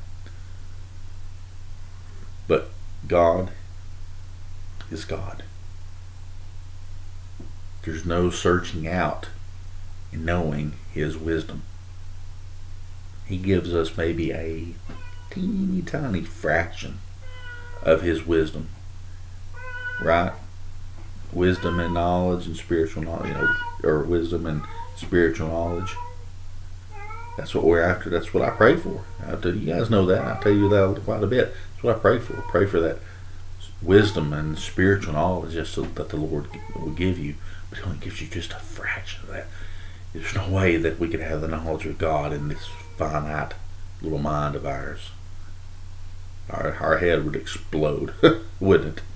But God is God. There's no searching out and knowing His wisdom. He gives us maybe a teeny tiny fraction of His wisdom, right? Wisdom and knowledge and spiritual knowledge, you know, or wisdom and spiritual knowledge. That's what we're after. That's what I pray for. I tell you guys know that. I tell you that quite a bit. That's what I pray for. I pray for that wisdom and spiritual knowledge, just so that the Lord will give you. But He only gives you just a fraction of that. There's no way that we could have the knowledge of God in this finite little mind of ours. Our, our head would explode, wouldn't it?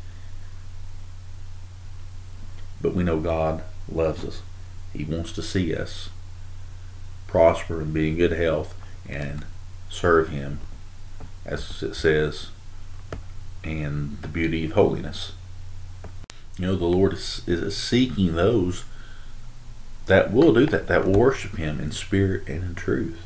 But we know God loves us. He wants to see us prosper and be in good health and serve Him, as it says, in the beauty of holiness. You know, the Lord is, is seeking those that will do that, that will worship Him in spirit and in truth.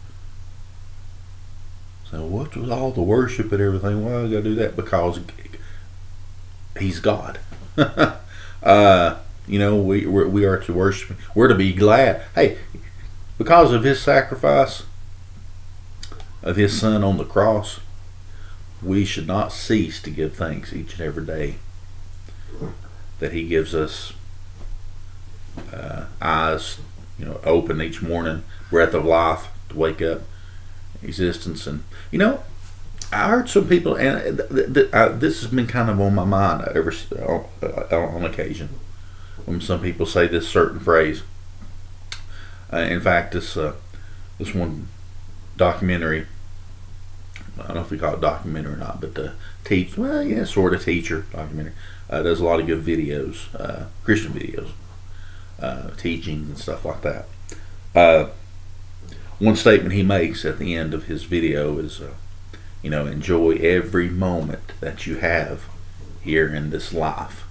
So what's with all the worship and everything? Well, I gotta do that because He's God. uh, you know, we we're, we are to worship. We're to be glad. Hey, because of His sacrifice of His Son on the cross, we should not cease to give thanks each and every day that He gives us uh, eyes, you know, open each morning, breath of life to wake up, existence. And you know, I heard some people, and th th uh, this has been kind of on my mind ever uh, on occasion, when some people say this certain phrase. Uh, in fact, this uh, this one documentary, I don't know if we call it documentary or not, but the teach, well, yeah, sort of teacher documentary, uh, does a lot of good videos, uh, Christian videos, uh, teachings and stuff like that. Uh, one statement he makes at the end of his video is, uh, you know, enjoy every moment that you have here in this life.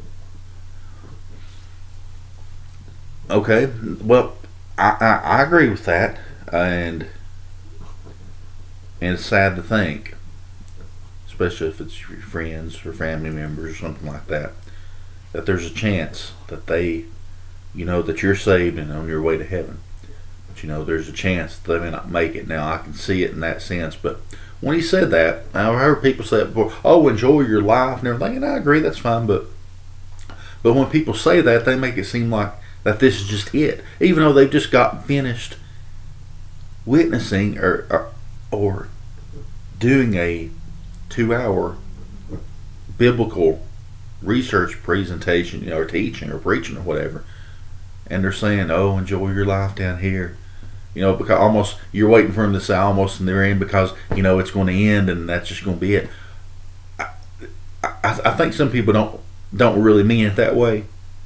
Okay, well, I, I, I agree with that, and and it's sad to think, especially if it's your friends or family members or something like that, that there's a chance that they, you know, that you're saved and on your way to heaven. But you know, there's a chance that they may not make it. Now, I can see it in that sense, but when he said that, I've heard people say it before, oh, enjoy your life and everything, and I agree, that's fine, but but when people say that, they make it seem like that this is just it, even though they've just got finished witnessing or, or, or doing a two-hour biblical research presentation, you know, or teaching or preaching or whatever, and they're saying, oh, enjoy your life down here. You know, because almost you're waiting for them to say almost in their end, because you know it's going to end and that's just going to be it. I, I, I think some people don't don't really mean it that way.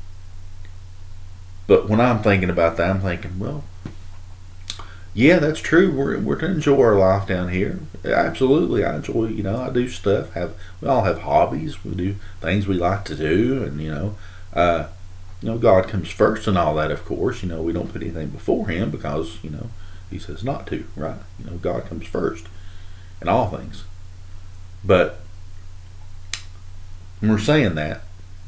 But when I'm thinking about that, I'm thinking, well, yeah, that's true. We're we're to enjoy our life down here. Absolutely, I enjoy. You know, I do stuff. Have we all have hobbies? We do things we like to do, and you know, uh, you know, God comes first and all that. Of course, you know, we don't put anything before Him because you know He says not to, right? You know, God comes first in all things. But when we're saying that,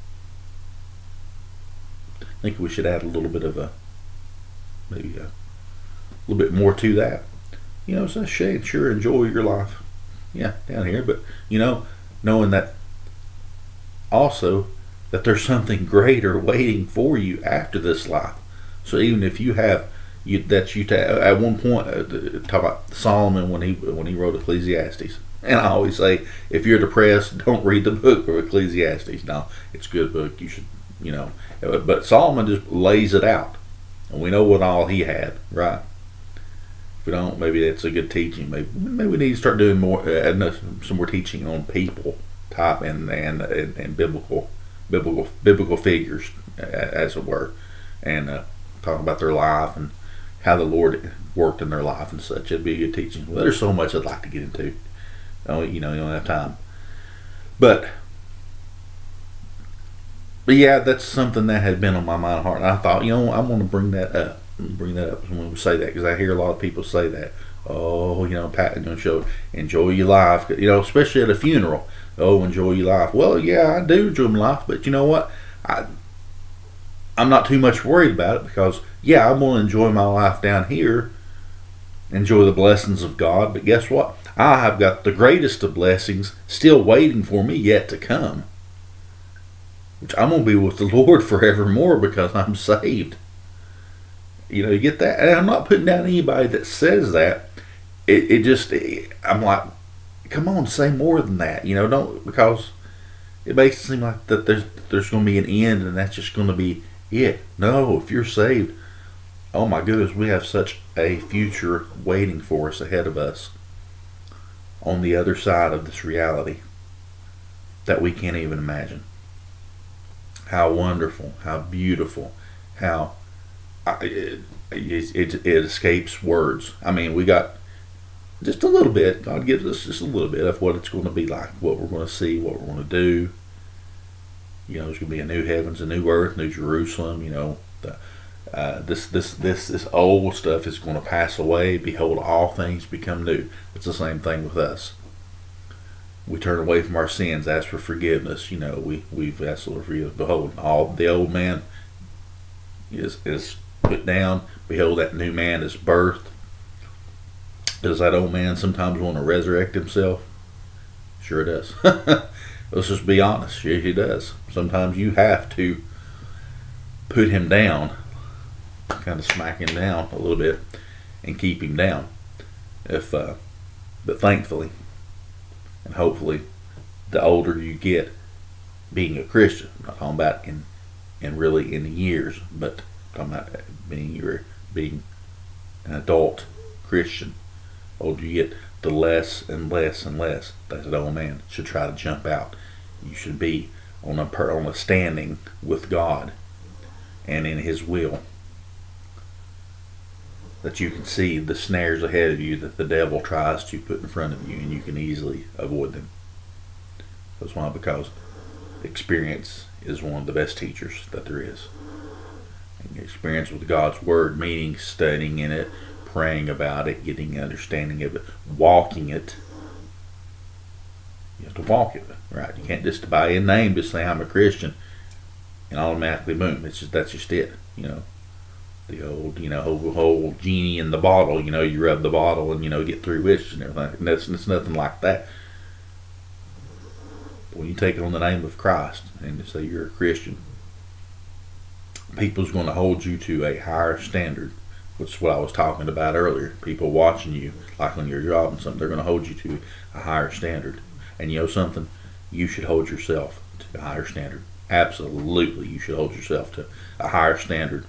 I think we should add a little bit of a, maybe a little bit more to that. You know, so sure, sure, enjoy your life, yeah, down here, but you know, knowing that also that there's something greater waiting for you after this life. So even if you have, you that you ta at one point uh, talk about Solomon when he when he wrote Ecclesiastes, and I always say, if you're depressed, don't read the book of Ecclesiastes. No, it's a good book. You should, you know, but Solomon just lays it out, and we know what all he had, right? If we don't, maybe that's a good teaching. Maybe maybe we need to start doing more, uh, some more teaching on people type and and and, and biblical. biblical biblical figures, as it were, and uh, talk about their life and how the Lord worked in their life and such. It'd be a good teaching. Well, there's so much I'd like to get into. Oh, you know, you don't have time. But, but yeah, that's something that had been on my mind and heart. And I thought, you know, I want to bring that up. bring that up when we say that, because I hear a lot of people say that. Oh, you know, Pat, you know, show enjoy your life. You know, especially at a funeral. Oh, enjoy your life. Well, yeah, I do enjoy my life, but you know what? I I'm not too much worried about it, because yeah, I'm gonna enjoy my life down here, enjoy the blessings of God. But guess what? I have got the greatest of blessings still waiting for me yet to come. Which I'm gonna be with the Lord forevermore because I'm saved. You know, you get that? And I'm not putting down anybody that says that. It, it just, it, I'm like, come on, say more than that. You know, don't, because it makes it seem like that there's there's going to be an end and that's just going to be it. No, if you're saved, oh my goodness, we have such a future waiting for us ahead of us on the other side of this reality that we can't even imagine. How wonderful, how beautiful, how it, it, it, it escapes words. I mean, we got just a little bit. God gives us just a little bit of what it's going to be like, what we're going to see, what we're going to do. You know, there's going to be a new heavens, a new earth, new Jerusalem. You know, the, uh, this this this this old stuff is going to pass away. Behold, all things become new. It's the same thing with us. We turn away from our sins, ask for forgiveness. You know, we we've asked the Lord for forgiveness. Behold, all the old man is is put down. Behold, that new man is birthed. Does that old man sometimes want to resurrect himself? Sure it does. Let's just be honest. Yeah, he does. Sometimes you have to put him down, kind of smack him down a little bit, and keep him down. If, uh, but thankfully, and hopefully, the older you get, being a Christian, I'm not talking about in, in really in years, but I'm talking about being you're being an adult Christian. Older you get, the less and less and less that old man should try to jump out. You should be on a per, on a standing with God and in His will, that you can see the snares ahead of you that the devil tries to put in front of you, and you can easily avoid them. That's why, because experience is one of the best teachers that there is. And experience with God's Word, meaning studying in it, praying about it, getting an understanding of it, walking it. You have to walk it, right? You can't just by a name just say I'm a Christian and automatically boom. It's just that's just it, you know. The old, you know, whole, whole genie in the bottle. You know, you rub the bottle and you know get three wishes and everything. And that's it's nothing like that. But when you take on the name of Christ and you say you're a Christian, people's going to hold you to a higher standard. Which is what I was talking about earlier. People watching you, like on your job and something, they're going to hold you to a higher standard. And you know something? You should hold yourself to a higher standard. Absolutely, you should hold yourself to a higher standard.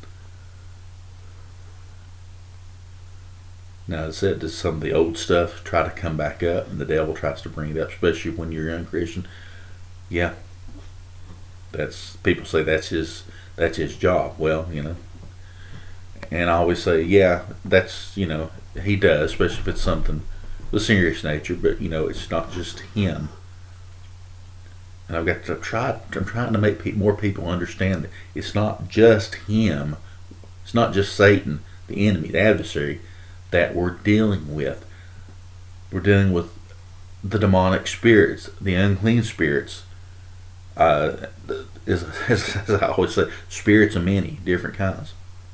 Now, as I said, does some of the old stuff try to come back up, and the devil tries to bring it up, especially when you're a young Christian? Yeah, that's people say that's his that's his job. Well, you know. And I always say, yeah, that's, you know, he does, especially if it's something of a serious nature, but, you know, it's not just him. And I've got to try, I'm trying to make pe- more people understand that it's not just him, it's not just Satan, the enemy, the adversary, that we're dealing with. We're dealing with the demonic spirits, the unclean spirits, uh, as, as, as I always say, spirits of many different kinds.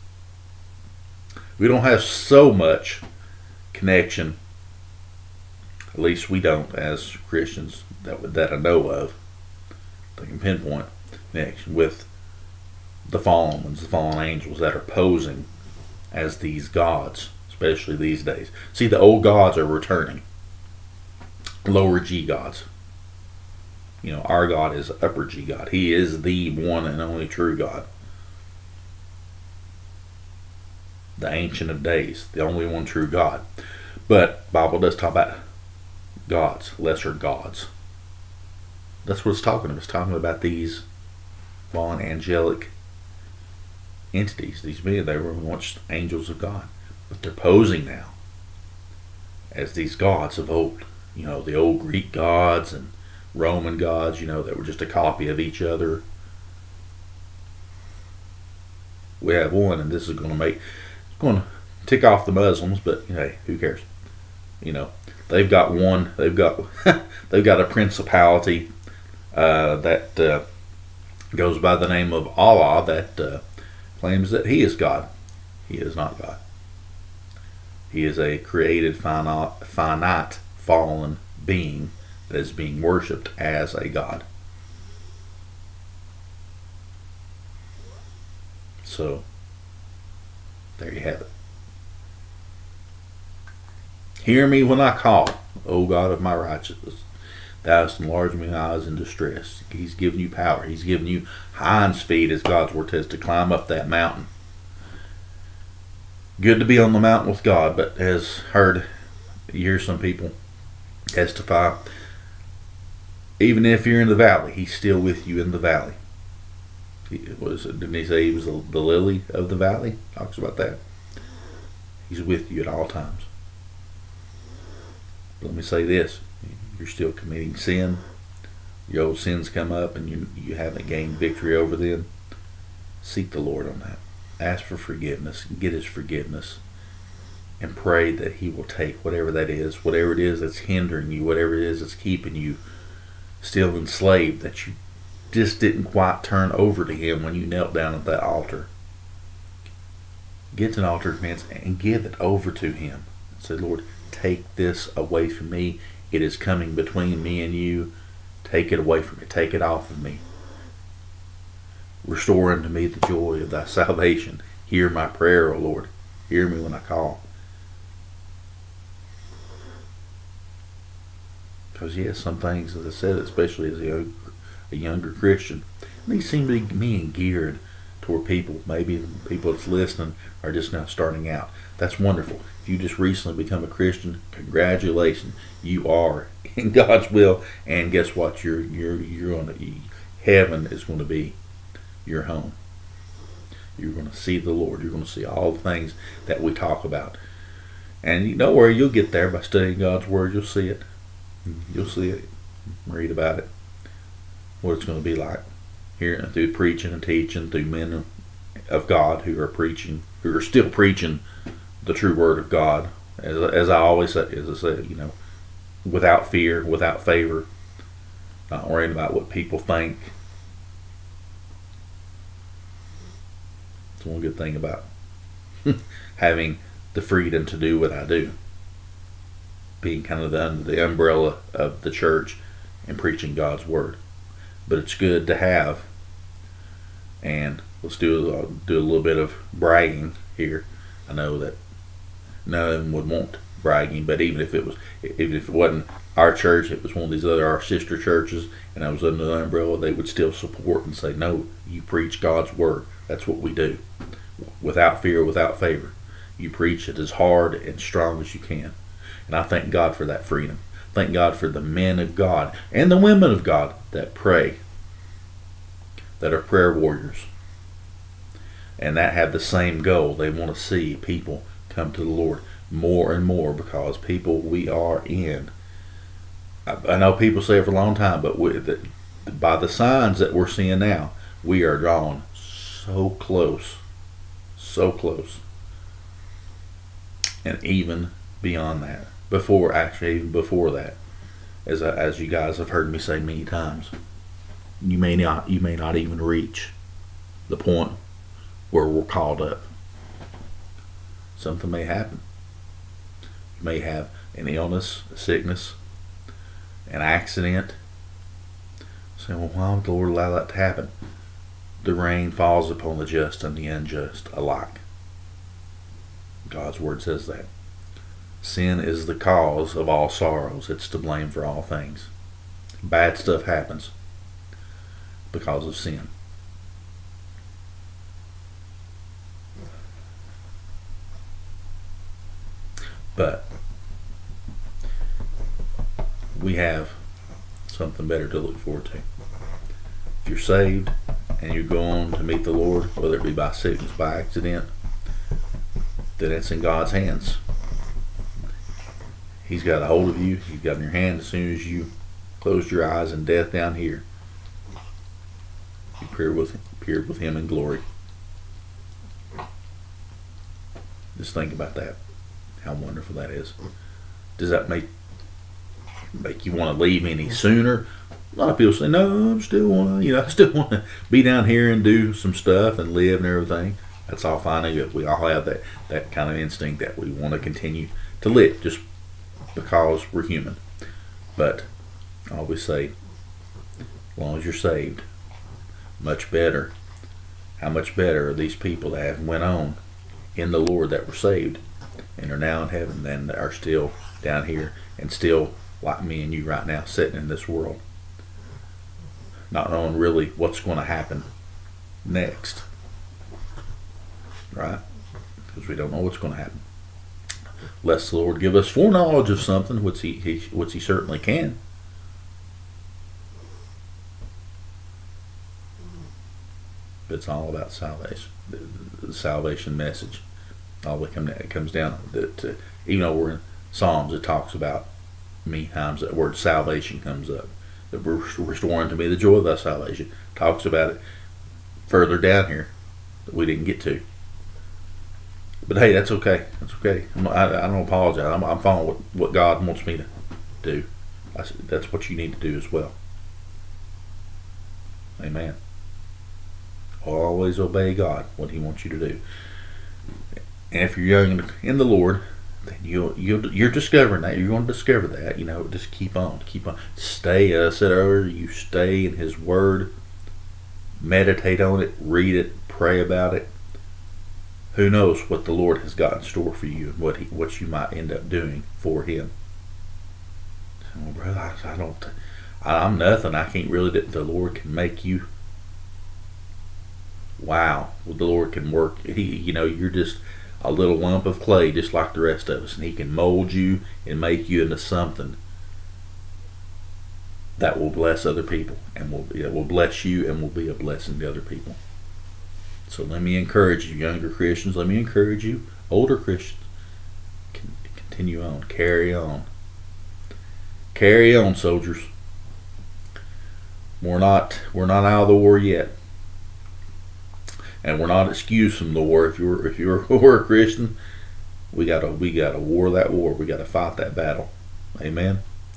We don't have so much connection, at least we don't as Christians that that I know of, that I can pinpoint connection with the fallen ones, the fallen angels that are posing as these gods, especially these days. See, the old gods are returning, lower G gods. You know, our God is upper G God. He is the one and only true God. The Ancient of Days, the only one true God. But the Bible does talk about gods, lesser gods. That's what it's talking about. It's talking about these fallen angelic entities. These men, they were once angels of God. But they're posing now as these gods of old. You know, the old Greek gods and Roman gods, you know, that were just a copy of each other. We have one, and this is going to make going to tick off the Muslims. But hey, who cares? You know, they've got one. They've got they've got a principality uh, that uh, goes by the name of Allah that uh, claims that He is God. He is not God. He is a created, finite, finite fallen being that is being worshipped as a God. So, there you have it. Hear me when I call, O God of my righteousness. Thou hast enlarged mine eyes in distress. He's given you power. He's given you hinds feet, as God's word says, to climb up that mountain. Good to be on the mountain with God, but as heard, you hear some people testify, even if you're in the valley, He's still with you in the valley. He, was it, didn't He say He was the, the lily of the valley? Talks about that. He's with you at all times. But let me say this. You're still committing sin. Your old sins come up and you, you haven't gained victory over them. Seek the Lord on that. Ask for forgiveness. Get His forgiveness. And pray that He will take whatever that is, whatever it is that's hindering you, whatever it is that's keeping you still enslaved, that you just didn't quite turn over to Him when you knelt down at that altar. Get to an altar of penance and give it over to Him. Say, Lord, take this away from me. It is coming between me and you. Take it away from me. Take it off of me. Restore unto me the joy of thy salvation. Hear my prayer, O Lord. Hear me when I call. Because yes, some things, as I said, especially as a younger, a younger Christian, these seem to be being geared toward people. Maybe the people that's listening are just now starting out. That's wonderful. If you just recently become a Christian, congratulations. You are in God's will, and guess what? You're you're you're on the, heaven is going to be your home. You're going to see the Lord. You're going to see all the things that we talk about. And you know where you'll get there by studying God's Word. You'll see it. You'll see it. Read about it. What it's going to be like. Here through preaching and teaching, through men of God who are preaching, who are still preaching the true Word of God. As, as I always say, as I said, you know, without fear, without favor, not worrying about what people think. It's one good thing about having the freedom to do what I do. Being kind of the, under the umbrella of the church and preaching God's Word. But it's good to have. And let's do, uh, do a little bit of bragging here. I know that none of them would want bragging, but even if it was, even if it wasn't our church, it was one of these other, our sister churches, and I was under the umbrella, they would still support and say, no, you preach God's Word. That's what we do. Without fear, without favor. You preach it as hard and strong as you can. And I thank God for that freedom. Thank God for the men of God and the women of God that pray, that are prayer warriors, and that have the same goal. They want to see people come to the Lord more and more, because people we are in. I, I know people say it for a long time, but we, the, by the signs that we're seeing now, we are drawn so close, so close, and even beyond that. Before, actually, even before that, as I, as you guys have heard me say many times, you may not you may not even reach the point where we're called up. Something may happen. You may have an illness, a sickness, an accident. Say, well, why would the Lord allow that to happen? The rain falls upon the just and the unjust alike. God's Word says that. Sin is the cause of all sorrows. It's to blame for all things. Bad stuff happens because of sin. But we have something better to look forward to. If you're saved and you're going to meet the Lord, whether it be by sickness, by accident, then it's in God's hands. He's got a hold of you. He's got in your hand as soon as you closed your eyes in death down here. You appeared with, appeared with Him in glory. Just think about that. How wonderful that is. Does that make make you want to leave any sooner? A lot of people say, no, I still want to, you know, I still want to be down here and do some stuff and live and everything. That's all fine and good. We all have that, that kind of instinct that we want to continue to live just because we're human. But I always say, as long as you're saved, much better. How much better are these people that have went on in the Lord that were saved and are now in heaven than are still down here and still like me and you right now sitting in this world, not knowing really what's going to happen next, right? Because we don't know what's going to happen. Lest the Lord give us foreknowledge of something, which he, he which he certainly can. But it's all about salvation, the, the salvation message. All it, come, it comes down that uh, even though we're in Psalms, it talks about many times that word salvation comes up. That we're restoring to me the joy of thy salvation. Talks about it further down here that we didn't get to. But hey, that's okay. That's okay. I'm, I, I don't apologize. I'm, I'm following what, what God wants me to do. I, that's what you need to do as well. Amen. Always obey God, what He wants you to do. And if you're young in the Lord, then you'll, you'll, you're discovering that. You're going to discover that. You know, just keep on. Keep on. Stay, as I said earlier, you stay in His Word. Meditate on it. Read it. Pray about it. Who knows what the Lord has got in store for you and what he, what you might end up doing for Him. Oh, brother, I, I don't, I, I'm nothing. I can't really, the Lord can make you, wow, well, the Lord can work. He, you know, you're just a little lump of clay just like the rest of us, and He can mold you and make you into something that will bless other people and will, it will bless you and will be a blessing to other people. So let me encourage you, younger Christians. Let me encourage you, older Christians. Continue on. Carry on. Carry on, soldiers. We're not we're not out of the war yet, and we're not excused from the war. If you're if you're a Christian, we gotta we gotta war that war. We gotta fight that battle. Amen.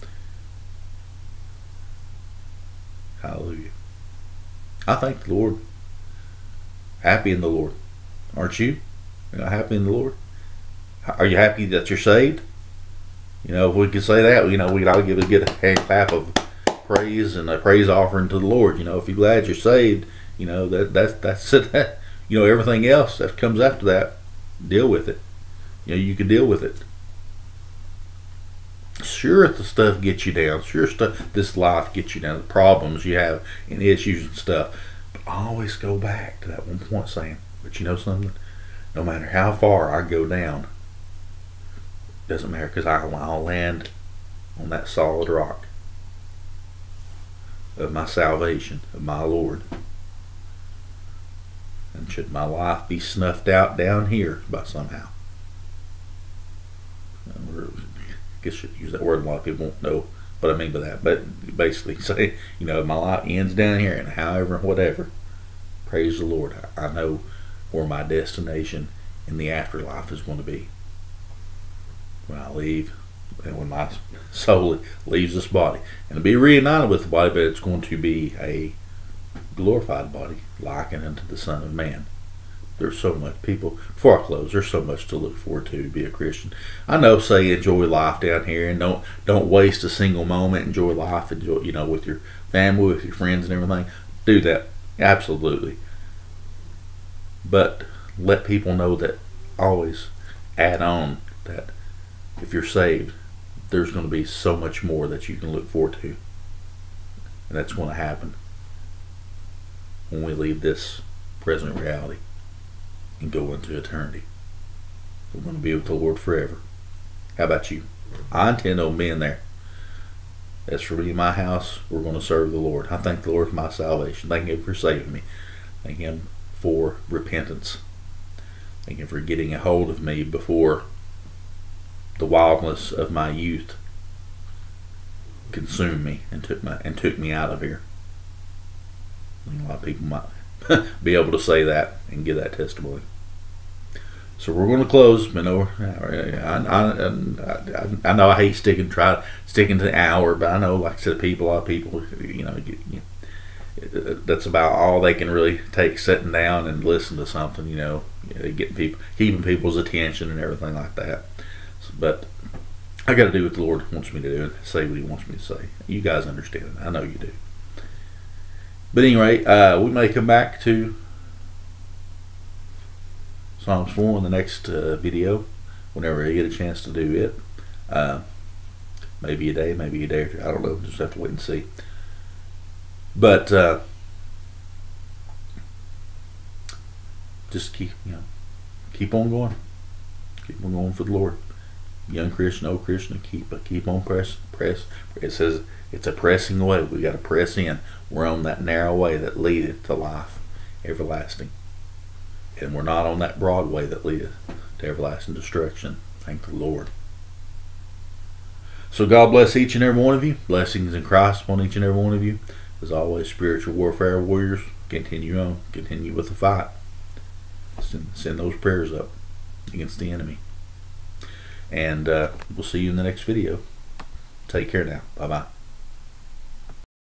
Hallelujah. I thank the Lord. Happy in the Lord, aren't you? You're not happy in the Lord? Are you happy that you're saved? You know, if we could say that, you know, we ought to give a good hand clap of praise and a praise offering to the Lord. You know, if you're glad you're saved, you know, that that's that's it. That, you know, everything else that comes after that, deal with it. You know, you can deal with it. Sure, the stuff gets you down. Sure, stuff this life gets you down. The problems you have and issues and stuff. Always go back to that one point saying, but you know something? No matter how far I go down, doesn't matter, because I'll, I'll land on that solid rock of my salvation, of my Lord. And should my life be snuffed out down here by somehow, I guess I should use that word. A lot of people won't know what I mean by that, but basically say, you know, my life ends down here, and however, whatever, praise the Lord, I know where my destination in the afterlife is going to be when I leave, and when my soul leaves this body, and to be reunited with the body, but it's going to be a glorified body, likened unto the Son of Man. There's so much, people, before I close, there's so much to look forward to to be a Christian. I know, say, enjoy life down here, and don't don't waste a single moment. Enjoy life, enjoy, you know, with your family, with your friends and everything. Do that, absolutely. But let people know that, always add on that if you're saved, there's going to be so much more that you can look forward to. And that's going to happen when we leave this present reality and go into eternity. We're going to be with the Lord forever. How about you? I intend on being there. As for me and my house, we're going to serve the Lord. I thank the Lord for my salvation. Thank Him for saving me. Thank Him for repentance. Thank Him for getting a hold of me before the wildness of my youth consumed me and took my and took me out of here. A lot of people might be able to say that and give that testimony. So we're going to close. You know, I, I, I, I know I hate sticking try sticking to the hour, but I know, like I said, people, a lot of people, you know, get, you know, that's about all they can really take, sitting down and listen to something. You know, getting people, keeping people's attention and everything like that. But I got to do what the Lord wants me to do and say what He wants me to say. You guys understand it. I know you do. But anyway, uh, we may come back to Psalms four in the next uh, video, whenever I get a chance to do it. Uh, maybe a day, maybe a day or two. I don't know. Just have to wait and see. But uh, just keep, you know, keep on going. Keep on going for the Lord. Young Christian, old Christian, keep keep on press, press. It says it's a pressing way. We got to press in. We're on that narrow way that leadeth to life everlasting. And we're not on that broad way that leadeth to everlasting destruction. Thank the Lord. So God bless each and every one of you. Blessings in Christ upon each and every one of you. As always, spiritual warfare warriors, continue on. Continue with the fight. Send, send those prayers up against the enemy. And uh, we'll see you in the next video. Take care now. Bye-bye.